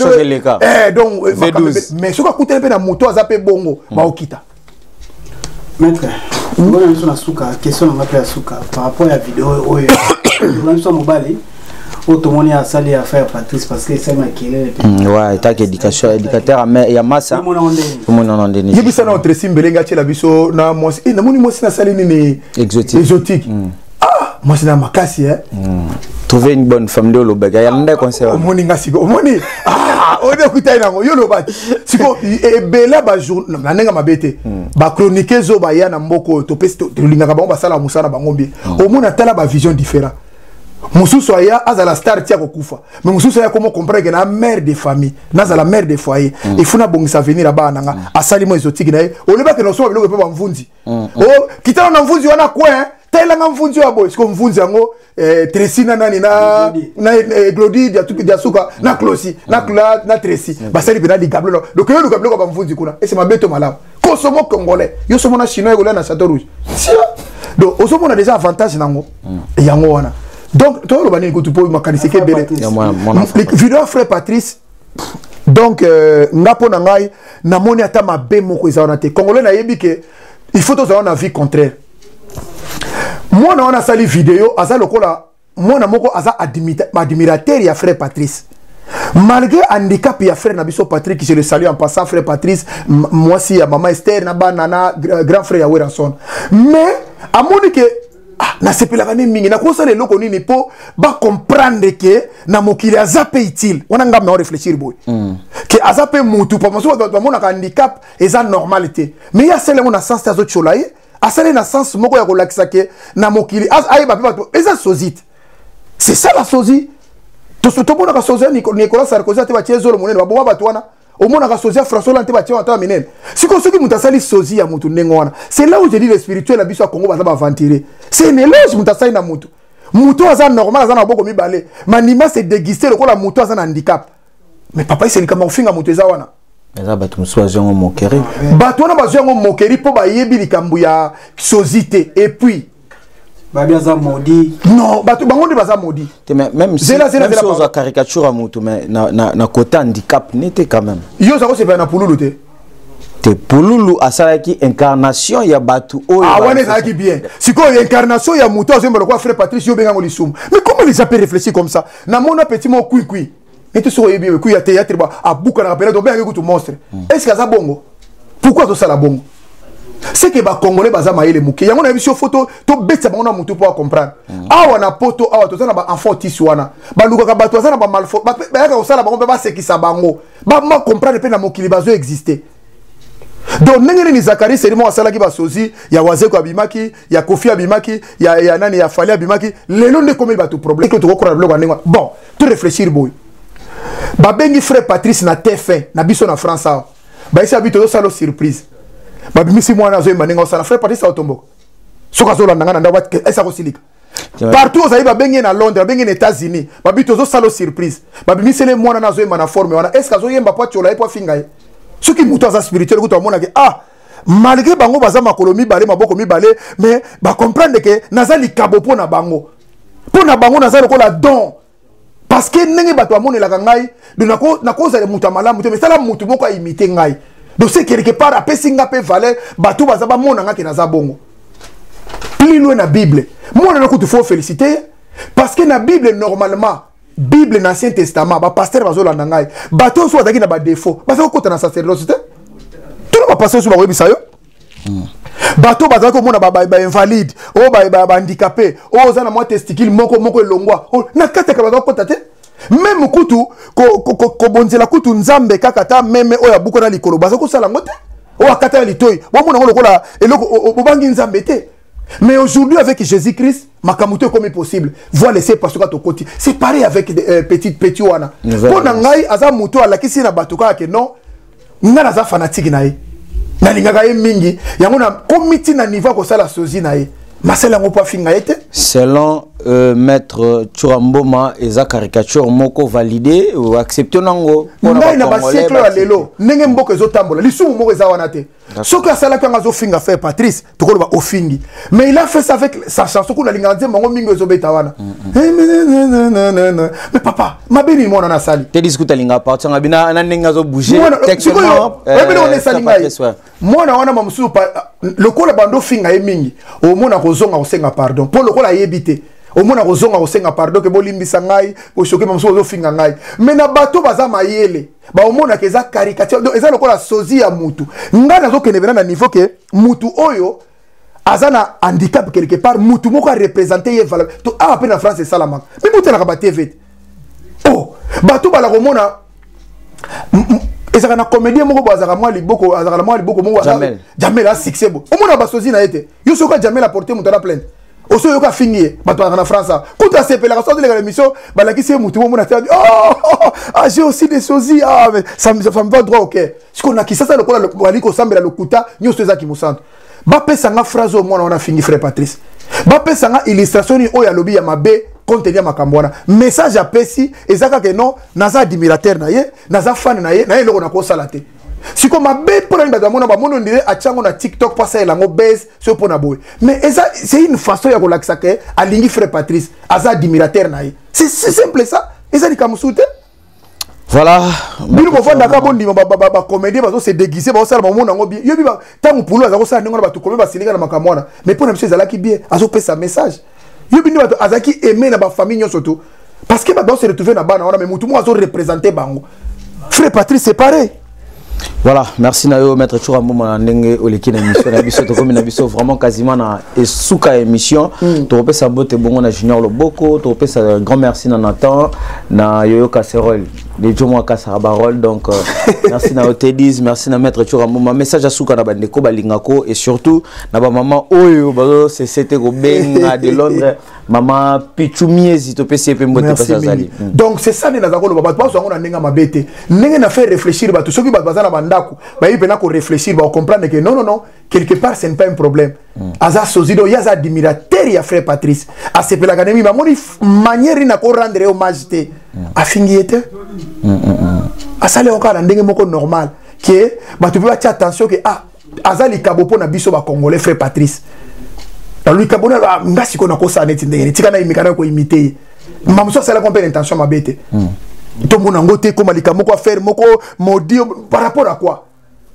mais soka kutela pe na moto azape bongo ba okita maître ngona niso na suka question na ngapi ya suka par rapport à vidéo oyo ngona niso mobali automoni a sali à faire Patrice parce que c'est maquillé ouais ta éducation éducateur ya massa tout le monde en ndeni yebisa na entre simbelenga tela biso na moi na moni moi na sali nini exotique ah moi c'est na makasi trouver une bonne femme de lobega yalanda conseil omoni ngasiko omoni on est écouté nango yo lobati siko ebela ba jour na nenga mabete ba chroniquer zo ba ya na mboko to pesto lingaka bango basala musana bango bien omona tala ba vision différent mususu aya azala star tia kokufa mais mususu aya comment comprendre que na mère de famille nazala mère de foyer il faut na bongisa venir aba nanga asali mo exotique na ye oleba ke no so biloko pe ba mvunzi kitana na mvunzi wana coin tela nga mvunzi wa boy siko mvunzi yango Tresina nani na Glody dia suka na Closi na Tresi basali pena di gablo donc yo gablo ko ba mvunzi kuna et c'est ma beto malamu kosomo congolais yo somo na chinois ko na Château Rouge donc osomo na déjà avantage nango yango wana donc toi le bani ko tu peux makanisi ke bele vidéo frère Patrice donc ngapo na ngai na moni ata mabe moko ezana te congolais na yebi ke il faut tous avoir une vie contraire mwana wana sali vidéo aza lokola mwana moko aza admirateur ya frère Patrice. Malgré handicap ya frère Nabiso Patrick, je le salue en passant frère Patrice, moi aussi ya maman Esther na banana grand frère ya Weranson. Mais à mon que na sepela kane mingi na kosa le loko nini po ba comprendre que na mokili azape utile. On a ngam na réfléchir boy. Que azape mutu pa moso ba mona ka handicap eza normalité. Mais ya sele mona sens ta zo cholaye, asale na sens moko ya ko lakisa ke na mokili ayi ba pe eza sozite. C'est ça la sosie. Tout ce que tu as sosia Nicolas Sarkozy a été zolo monene ba boba batwana au monde a sosia François Hollande a été ata minen. Si ko soki mutasali sosie ya mutu nengwana. C'est là où je dis le spirituel la biso Congo baza ba ventiler. C'est une éloge mutasali na mutu. Mutu aza normal aza na boko mibale. Manima c'est déguisé le ko la mutu aza na handicap. Mais papa c'est comme finga mutu eza wana. Eza batu msoazi ngo mokeri. Batwana bazo ngo mokeri po ba yebi likambu ya sosité et puis Babiaza maudit. Non, bangondi baza maudit. Même si on a caricature à Moutou, mais na côté handicap n'était quand même. Yo ça c'est pas na Pouloulou te. Te Pouloulou a ça qui incarnation ya batu. Ah ouais ça qui bien. Si quoi incarnation ya Moutou azemba le quoi frère Patrice yo benga ngolisum. Mais comment les appelle réfléchir comme ça? Na mona petit mo kui. Et tu sois bien kui ya théâtre ba a bouka na période benga ko tu monstre. Est-ce que ça bongo? Pourquoi tout ça la bongo? C'est que les Congolais baza maïle mouké. Yango na biso photo to betsa bango na mutu pour comprendre. Awa na poto awa to na ba enfant tiswana. Ba luka ka bato na ba malfo. Ba ka osala bango ba sekisa bango. Ba ma comprendre pe na mokili bazo exister. Donc nengene ni Zakari Serimo asala ki ba sozi ya Wazeko abimaki, ya Kofi abimaki, ya nani ya Fali abimaki. Lelo ne comme ba tout problème que to ko kora bloko ndengwa. Bon, tu réfléchir boy. Ba bengi frère Patrice na TF1 na biso na France awa. Ba isi abito salo surprise. Babimisi mwana zo maninga osala frère Patrice Otombo. Soka zo landanga nda wat esa ko silika. Partout aux aïba bengi na Londres, bengi na États-Unis. Babito zo salo surprise. Babimisi le mwana na zo mana forme wana. Est-ce que zo yemba po chola e po finga e. Soki muto za spirituel ko to mona ke malgré bango baza makolo mibale maboko mibale mais ba comprendre que nazali kabo po na bango. Po na bango nazali ko la don. Parce que nenge bato amone la ngai de na cause de muta malamu mais ça la mutu moko imiter ngai. Donc c'est quelque part après singa pe valeur batou bazaba mona nga ke naza bongo. Plus loin na Bible. Moi na ko tu faut féliciter parce que na Bible normalement Bible na Ancien Testament ba pasteur bazola na ngai. Batou so azaki na ba défaut. Parce que ko na sacerdoce tout le pasteur so ba webisa yo. Batou bazaki ko mona ba invalide, o ba handicapé, o za na mo testicule moko elongwa. Na kata ka bazako tate. Même kutu ko bonzela kutu nzambe kakata meme oya buko na likolo baza ko sala ngote o akata litoi bo mona ngolo kola eloko obangi nzambe te. Mais aujourd'hui avec Jésus-Christ makamuto comme possible voir laisser parce que to koti c'est pareil avec petit wana pona ngai aza muto alakisi na batuka ke non ngana za fanatique na ye na lingaka ye mingi yango na komiti na niveau ko sala sozi na ye masela ngo pa finga ete selon maître Churamboma eza caricature moko validé ou accepté nango ngai na ba siècle ya lelo ndenge mboko ezotambola lisumu moko eza wana te soki asala kanga zo finga faire Patrice tokolo ba ofingi mais il a fait ça avec sa chanson ko na linga nzembo ngo mingi ezobeta wana mais papa mabini mona na sali te discuter linga partir ngabina na ndenge zo bouger textement on est salinga mona wana mamusu lokola bando finga e mingi o mona kozonga osenga pardon pour lokola yebite au mona kozonga osenga pardon ke bolimbisa ngai bo choquer mamusu ozo finga ngai mais na bato baza mayele ba o mona ke za caricature donc eza lokola sozi ya mutu ngana zo kenebena na niveau ke mutu oyo azana handicap quelque part mutu moko a représenter ye valeur to a peine en France c'est ça la marque mais mutu na ka ba TV oh bato bala ko mona ezaka na comédien moko bazaka mwa liboko azaka mwa liboko moko Jamel a succès bo o mona ba sozi na ete yo soka Jamel a porter mutu na plainte oso yoka fingi bato na France kuta sepela ka sortir de l'émission balakisi mutu mo na tabi j'ai aussi des sosies mais ça me va droit au cœur ce qu'on a qui ça le kola wali ko sambela lokuta nyoso ezaki musanto ba pesa nga phrase au mona on a fingi frère Patrice ba pesa nga illustration ni o ya lobi ya mabe contenu makambo wana message a pesi ezaka que non naza admirateur na ye naza fan na ye loko na ko sala te si comme mabe pour une badamona ba mono ndire achango na TikTok passa elango base so pona boy mais c'est une façon ya ko lakisa que alingi frère Patrice aza admirateur na ye c'est simple ça eza ni kamusute Voilà. Bino bofanda ka bondi ba comédie bazo se déguiser ba osala ba mona ngo bien. Yo bi ba tangu pulu aza ko sala ndingo na batu komé ba silinga na makamwana. Mais pour na monsieur zalaki bien, azo pesa message. Yo bino bato azaki aimer na ba famille nyo surtout. Parce que ba doit se retrouver na bana wana mais mutu mo azo représenter bango. Frère Patrice c'est pareil. Voilà, merci Nayo, maître Chourambo Mandenge, Oleki na émission, na biso, tokomi na biso, vraiment quasiment na Esuka émission. Tu repères sa beauté, bon, on a Junior Loboko, tu repères sa grand merci na Nathan, na Yoyo Kasserol, les Jomo Kassarabarol, donc merci na Otedis, merci na maître Chourambo, ma message à Souka na Bandeko, Balingako, et surtout, na ba maman Oyo, bazo, c'était Robin, de Londres, maman Pichumie, si tu peux s'épée, donc c'est ça, nous avons le baba, parce qu'on a n'enga ma bête, n'enga na fait réfléchir, bah, tout ce qui va bazar bandako ba yipena ko réfléchir ba comprendre que non quelque part c'est pas un problème aza sozido yaza admirateur ya frère Patrice a se pela kanemi ba moni manière na ko rendre hommage te afingi ete asale okala ndenge moko normal que ba tu peux attention que azali kabopo na biso ba congolais frère Patrice dans lui kabona ngasi ko na ko sa neti ndenge tika na imikana ko imiter mamso sala compter intention mabete tout le monde a goûté comme les camons quoi faire moko maudit par rapport à quoi?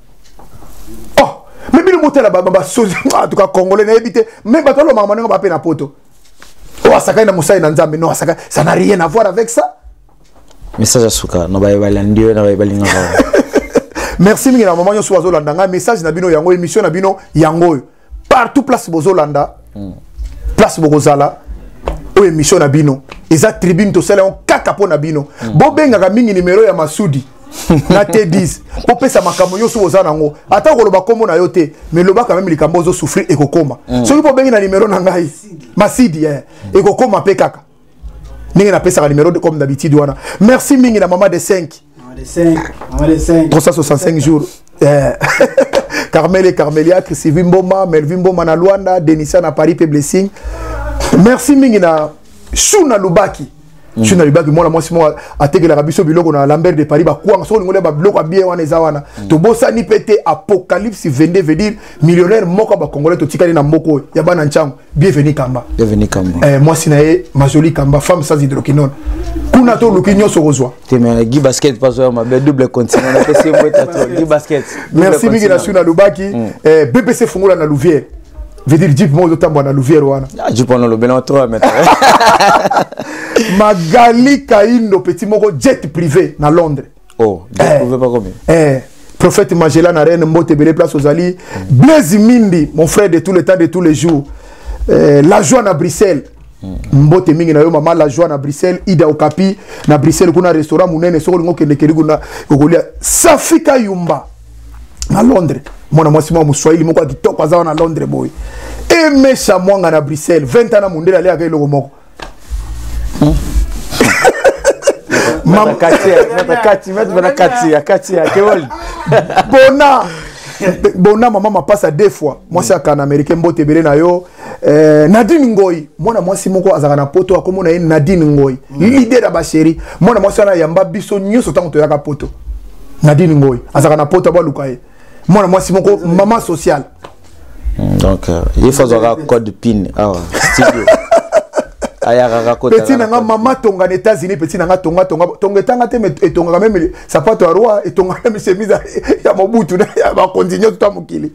Oh, mais bien le motel là-bas, en tout cas congolais n'a évité, même pas tout le monde n'a pas peine à poto. Oh, Asaka na Moussa na Nzambe, non Asaka, ça n'a rien à voir avec ça. Message à Souka, no ba balandio na ba balinga. Merci mingi na maman yo soazo landa, message na bino yango émission na bino yango. Partout place bozo landa. Place bozala. O émission na bino eza tribune to sala on kaka po na bino bo benga ka mingi numéro ya Masudi na T10 po pesa makambo yoso ozana ngo ata ko loba komo na yote mais loba quand même likambo zo souffrir e kokoma so po bengi na numéro na ngai Masidi e kokoma pe kaka ningi na pesa ka numéro de comme d'habitude wana merci mingi na maman de 5 maman de 5 365 jours Carmel et Carmelia Sylvie Mboma Melvin Mboma na Luanda Denisa na Paris pe blessing. Merci Mingina Shuna Lubaki. Shuna Lubaki, moi a tegé la biso biloko na Lambert de Paris, ba quoi, so ngole ba biloko bien wana zawana. To bossa ni pété apocalypse vende veut dire millionnaire moko ba congolais to tikali na moko ya bana nchango. Bienvenue Kamba. Bienvenue Kamba. Moi sinae ma jolie Kamba, femme sans hydroquinone. Kuna to lukinyo so rozwa. Te mais Guy Basket pas ma double continent na PC Guy Basket. Merci Mingina Shuna Lubaki, BBC Fungola na Louvière. Veut dire Jeep mo tambo na Louvière wana. Jeep on le belan 3 maintenant. Magali Kaindo petit moko jet privé na Londres. Oh, jet privé pas combien. Prophète Magela na Reine Mbote Bele place aux Ali. Blaise Mindi, mon frère de tous les temps de tous les jours. La joie na Bruxelles. Mbote mingi na yo mama la joie na Bruxelles, Ida Okapi na Bruxelles kuna restaurant munene soko ngo kende keriguna kokolia Safika Yumba na Londres. Mwana mwasi mwa Mswahili moko akitoka zawa na Londres boy. Emesha mwanga na Bruxelles 20 ans na mundela lea kai logo moko. Mama Katia Kewol. Bona maman passe à 2 fois. Moi c'est un américain mbote belé na yo. Nadine Ngoy, mwana mwasi moko azaka na poto akomona ye Nadine Ngoy. Leader da ba chéri. Mwana mwasi na yamba biso nyoso tango to yaka poto. Nadine Ngoy azaka na poto ba lukaye. Mwana mwasi moko maman sociale. Donc il faut avoir code PIN studio. Petit nanga maman tonga aux États-Unis, petit nanga tonga tanga te et tonga même sapato à roi et tonga même chemise ya Mobutu ya ba continuer tout à mokili.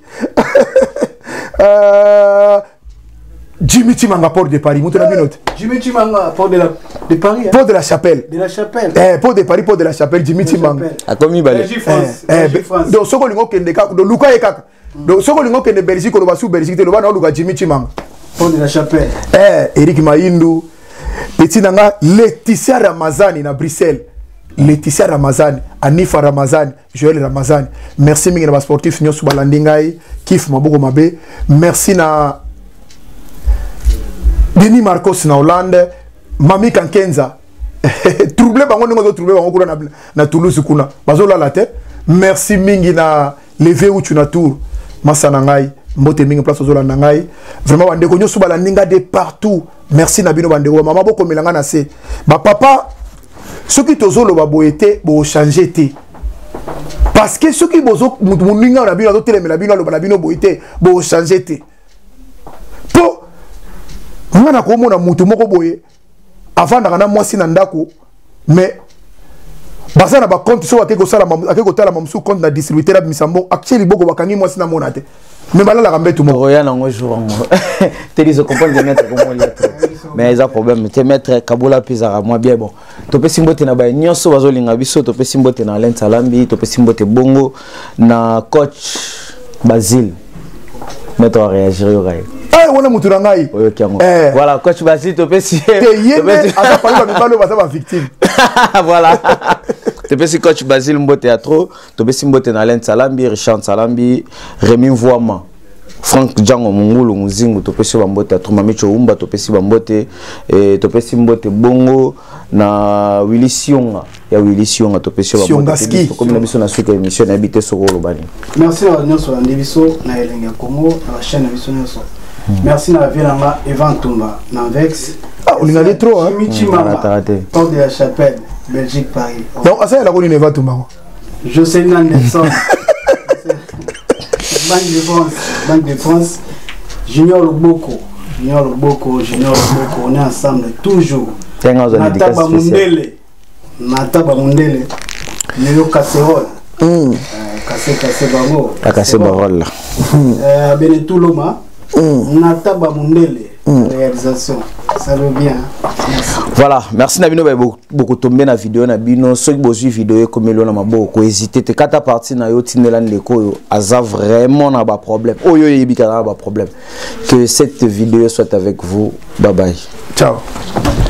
Jimmy Chimanga port de Paris, mutu na binote. Jimmy Chimanga port de Paris. Port de la Chapelle. De la Chapelle. Port de Paris, port de la Chapelle, Jimmy Chimanga. A combien balé? France. Donc soko lingo kende ka do luka ekaka. Donc soko lingo kende Belgique lo basu Belgique te lo bana luka Jimmy Chimanga. Port de la Chapelle. Eric Maïndou. Petit nanga Laetitia Ramazani na Bruxelles. Laetitia Ramazani, Anifa Ramazani, Joël Ramazani. Merci mingi na sportif nyosu balandingai, kif maboko mabe. Merci na Denis Marcos na Hollande, Mami Kankenza. Troublé bango ngo troublé bango kuna na Toulouse kuna. Bazola la tête. Merci mingi na levé ou tu na tour. Masana ngai. Mbote mingi place ozola ngai. Vraiment bandeko nyosu balandinga de partout. Merci Nabino Bandego. Maman boko melanga na se. Ba papa, ceux qui tozolo ba boete bo changer té. Parce que ceux qui bozo muninga na bino tele la bino ba bino boete bo changer té. Po ngana ko mona mutu moko boye avant na mwasi na ndako mais baza na ba compte so akeko sala akeko tala mamsu compte na distributeur ya misambo actually boko bakangi moi sina monate mais balala kambe tout mo ya nango jour ngo teli zo comprendre de mettre comment lettre mais ça problème te mettre Kabola pizza moi bien bon to pe simbote na ba nyonso bazolinga biso to pe simbote na Alain Salambi to pe simbote bongo na coach Basile mettre à réagir au rail on a mutura ngai voilà coach Basile to pe si ata parler ba mibalo baza ba victime voilà te pe si coach Basile mbote ya trop to pe simbote na Alain Salambi Richard Salambi Rémi Voama Frank Django Mungulu Muzingu to pe si bambote ya trop Mamicho Umba to pe si bambote to pe si mbote bongo na Willy Sionga ya Willy Sionga to pe si bambote comme na biso na suite émission na habité sokolo bani merci à nyonso na biso na elenga Congo na chaîne na biso nyonso merci na Vilanga Evan Tumba na Vex on y a trop hein Porte de la Chapelle Belgique Paris donc ça la connaît Evan Tumba Jocelyn Anderson Banque de France Junior Loboko on est ensemble toujours Nataba Mundele Nelo Casserole Cassé Bango Cassé Barol Benetou Loma Nataba Mundele réalisation ça va bien voilà merci na bino beaucoup tomber na vidéo na bino ceux qui bozi vidéo comme le na maboko hésiter te kata partie na yo tinela ndeko yo aza vraiment na ba problème oyo yebika na ba problème que cette vidéo soit avec vous bye bye ciao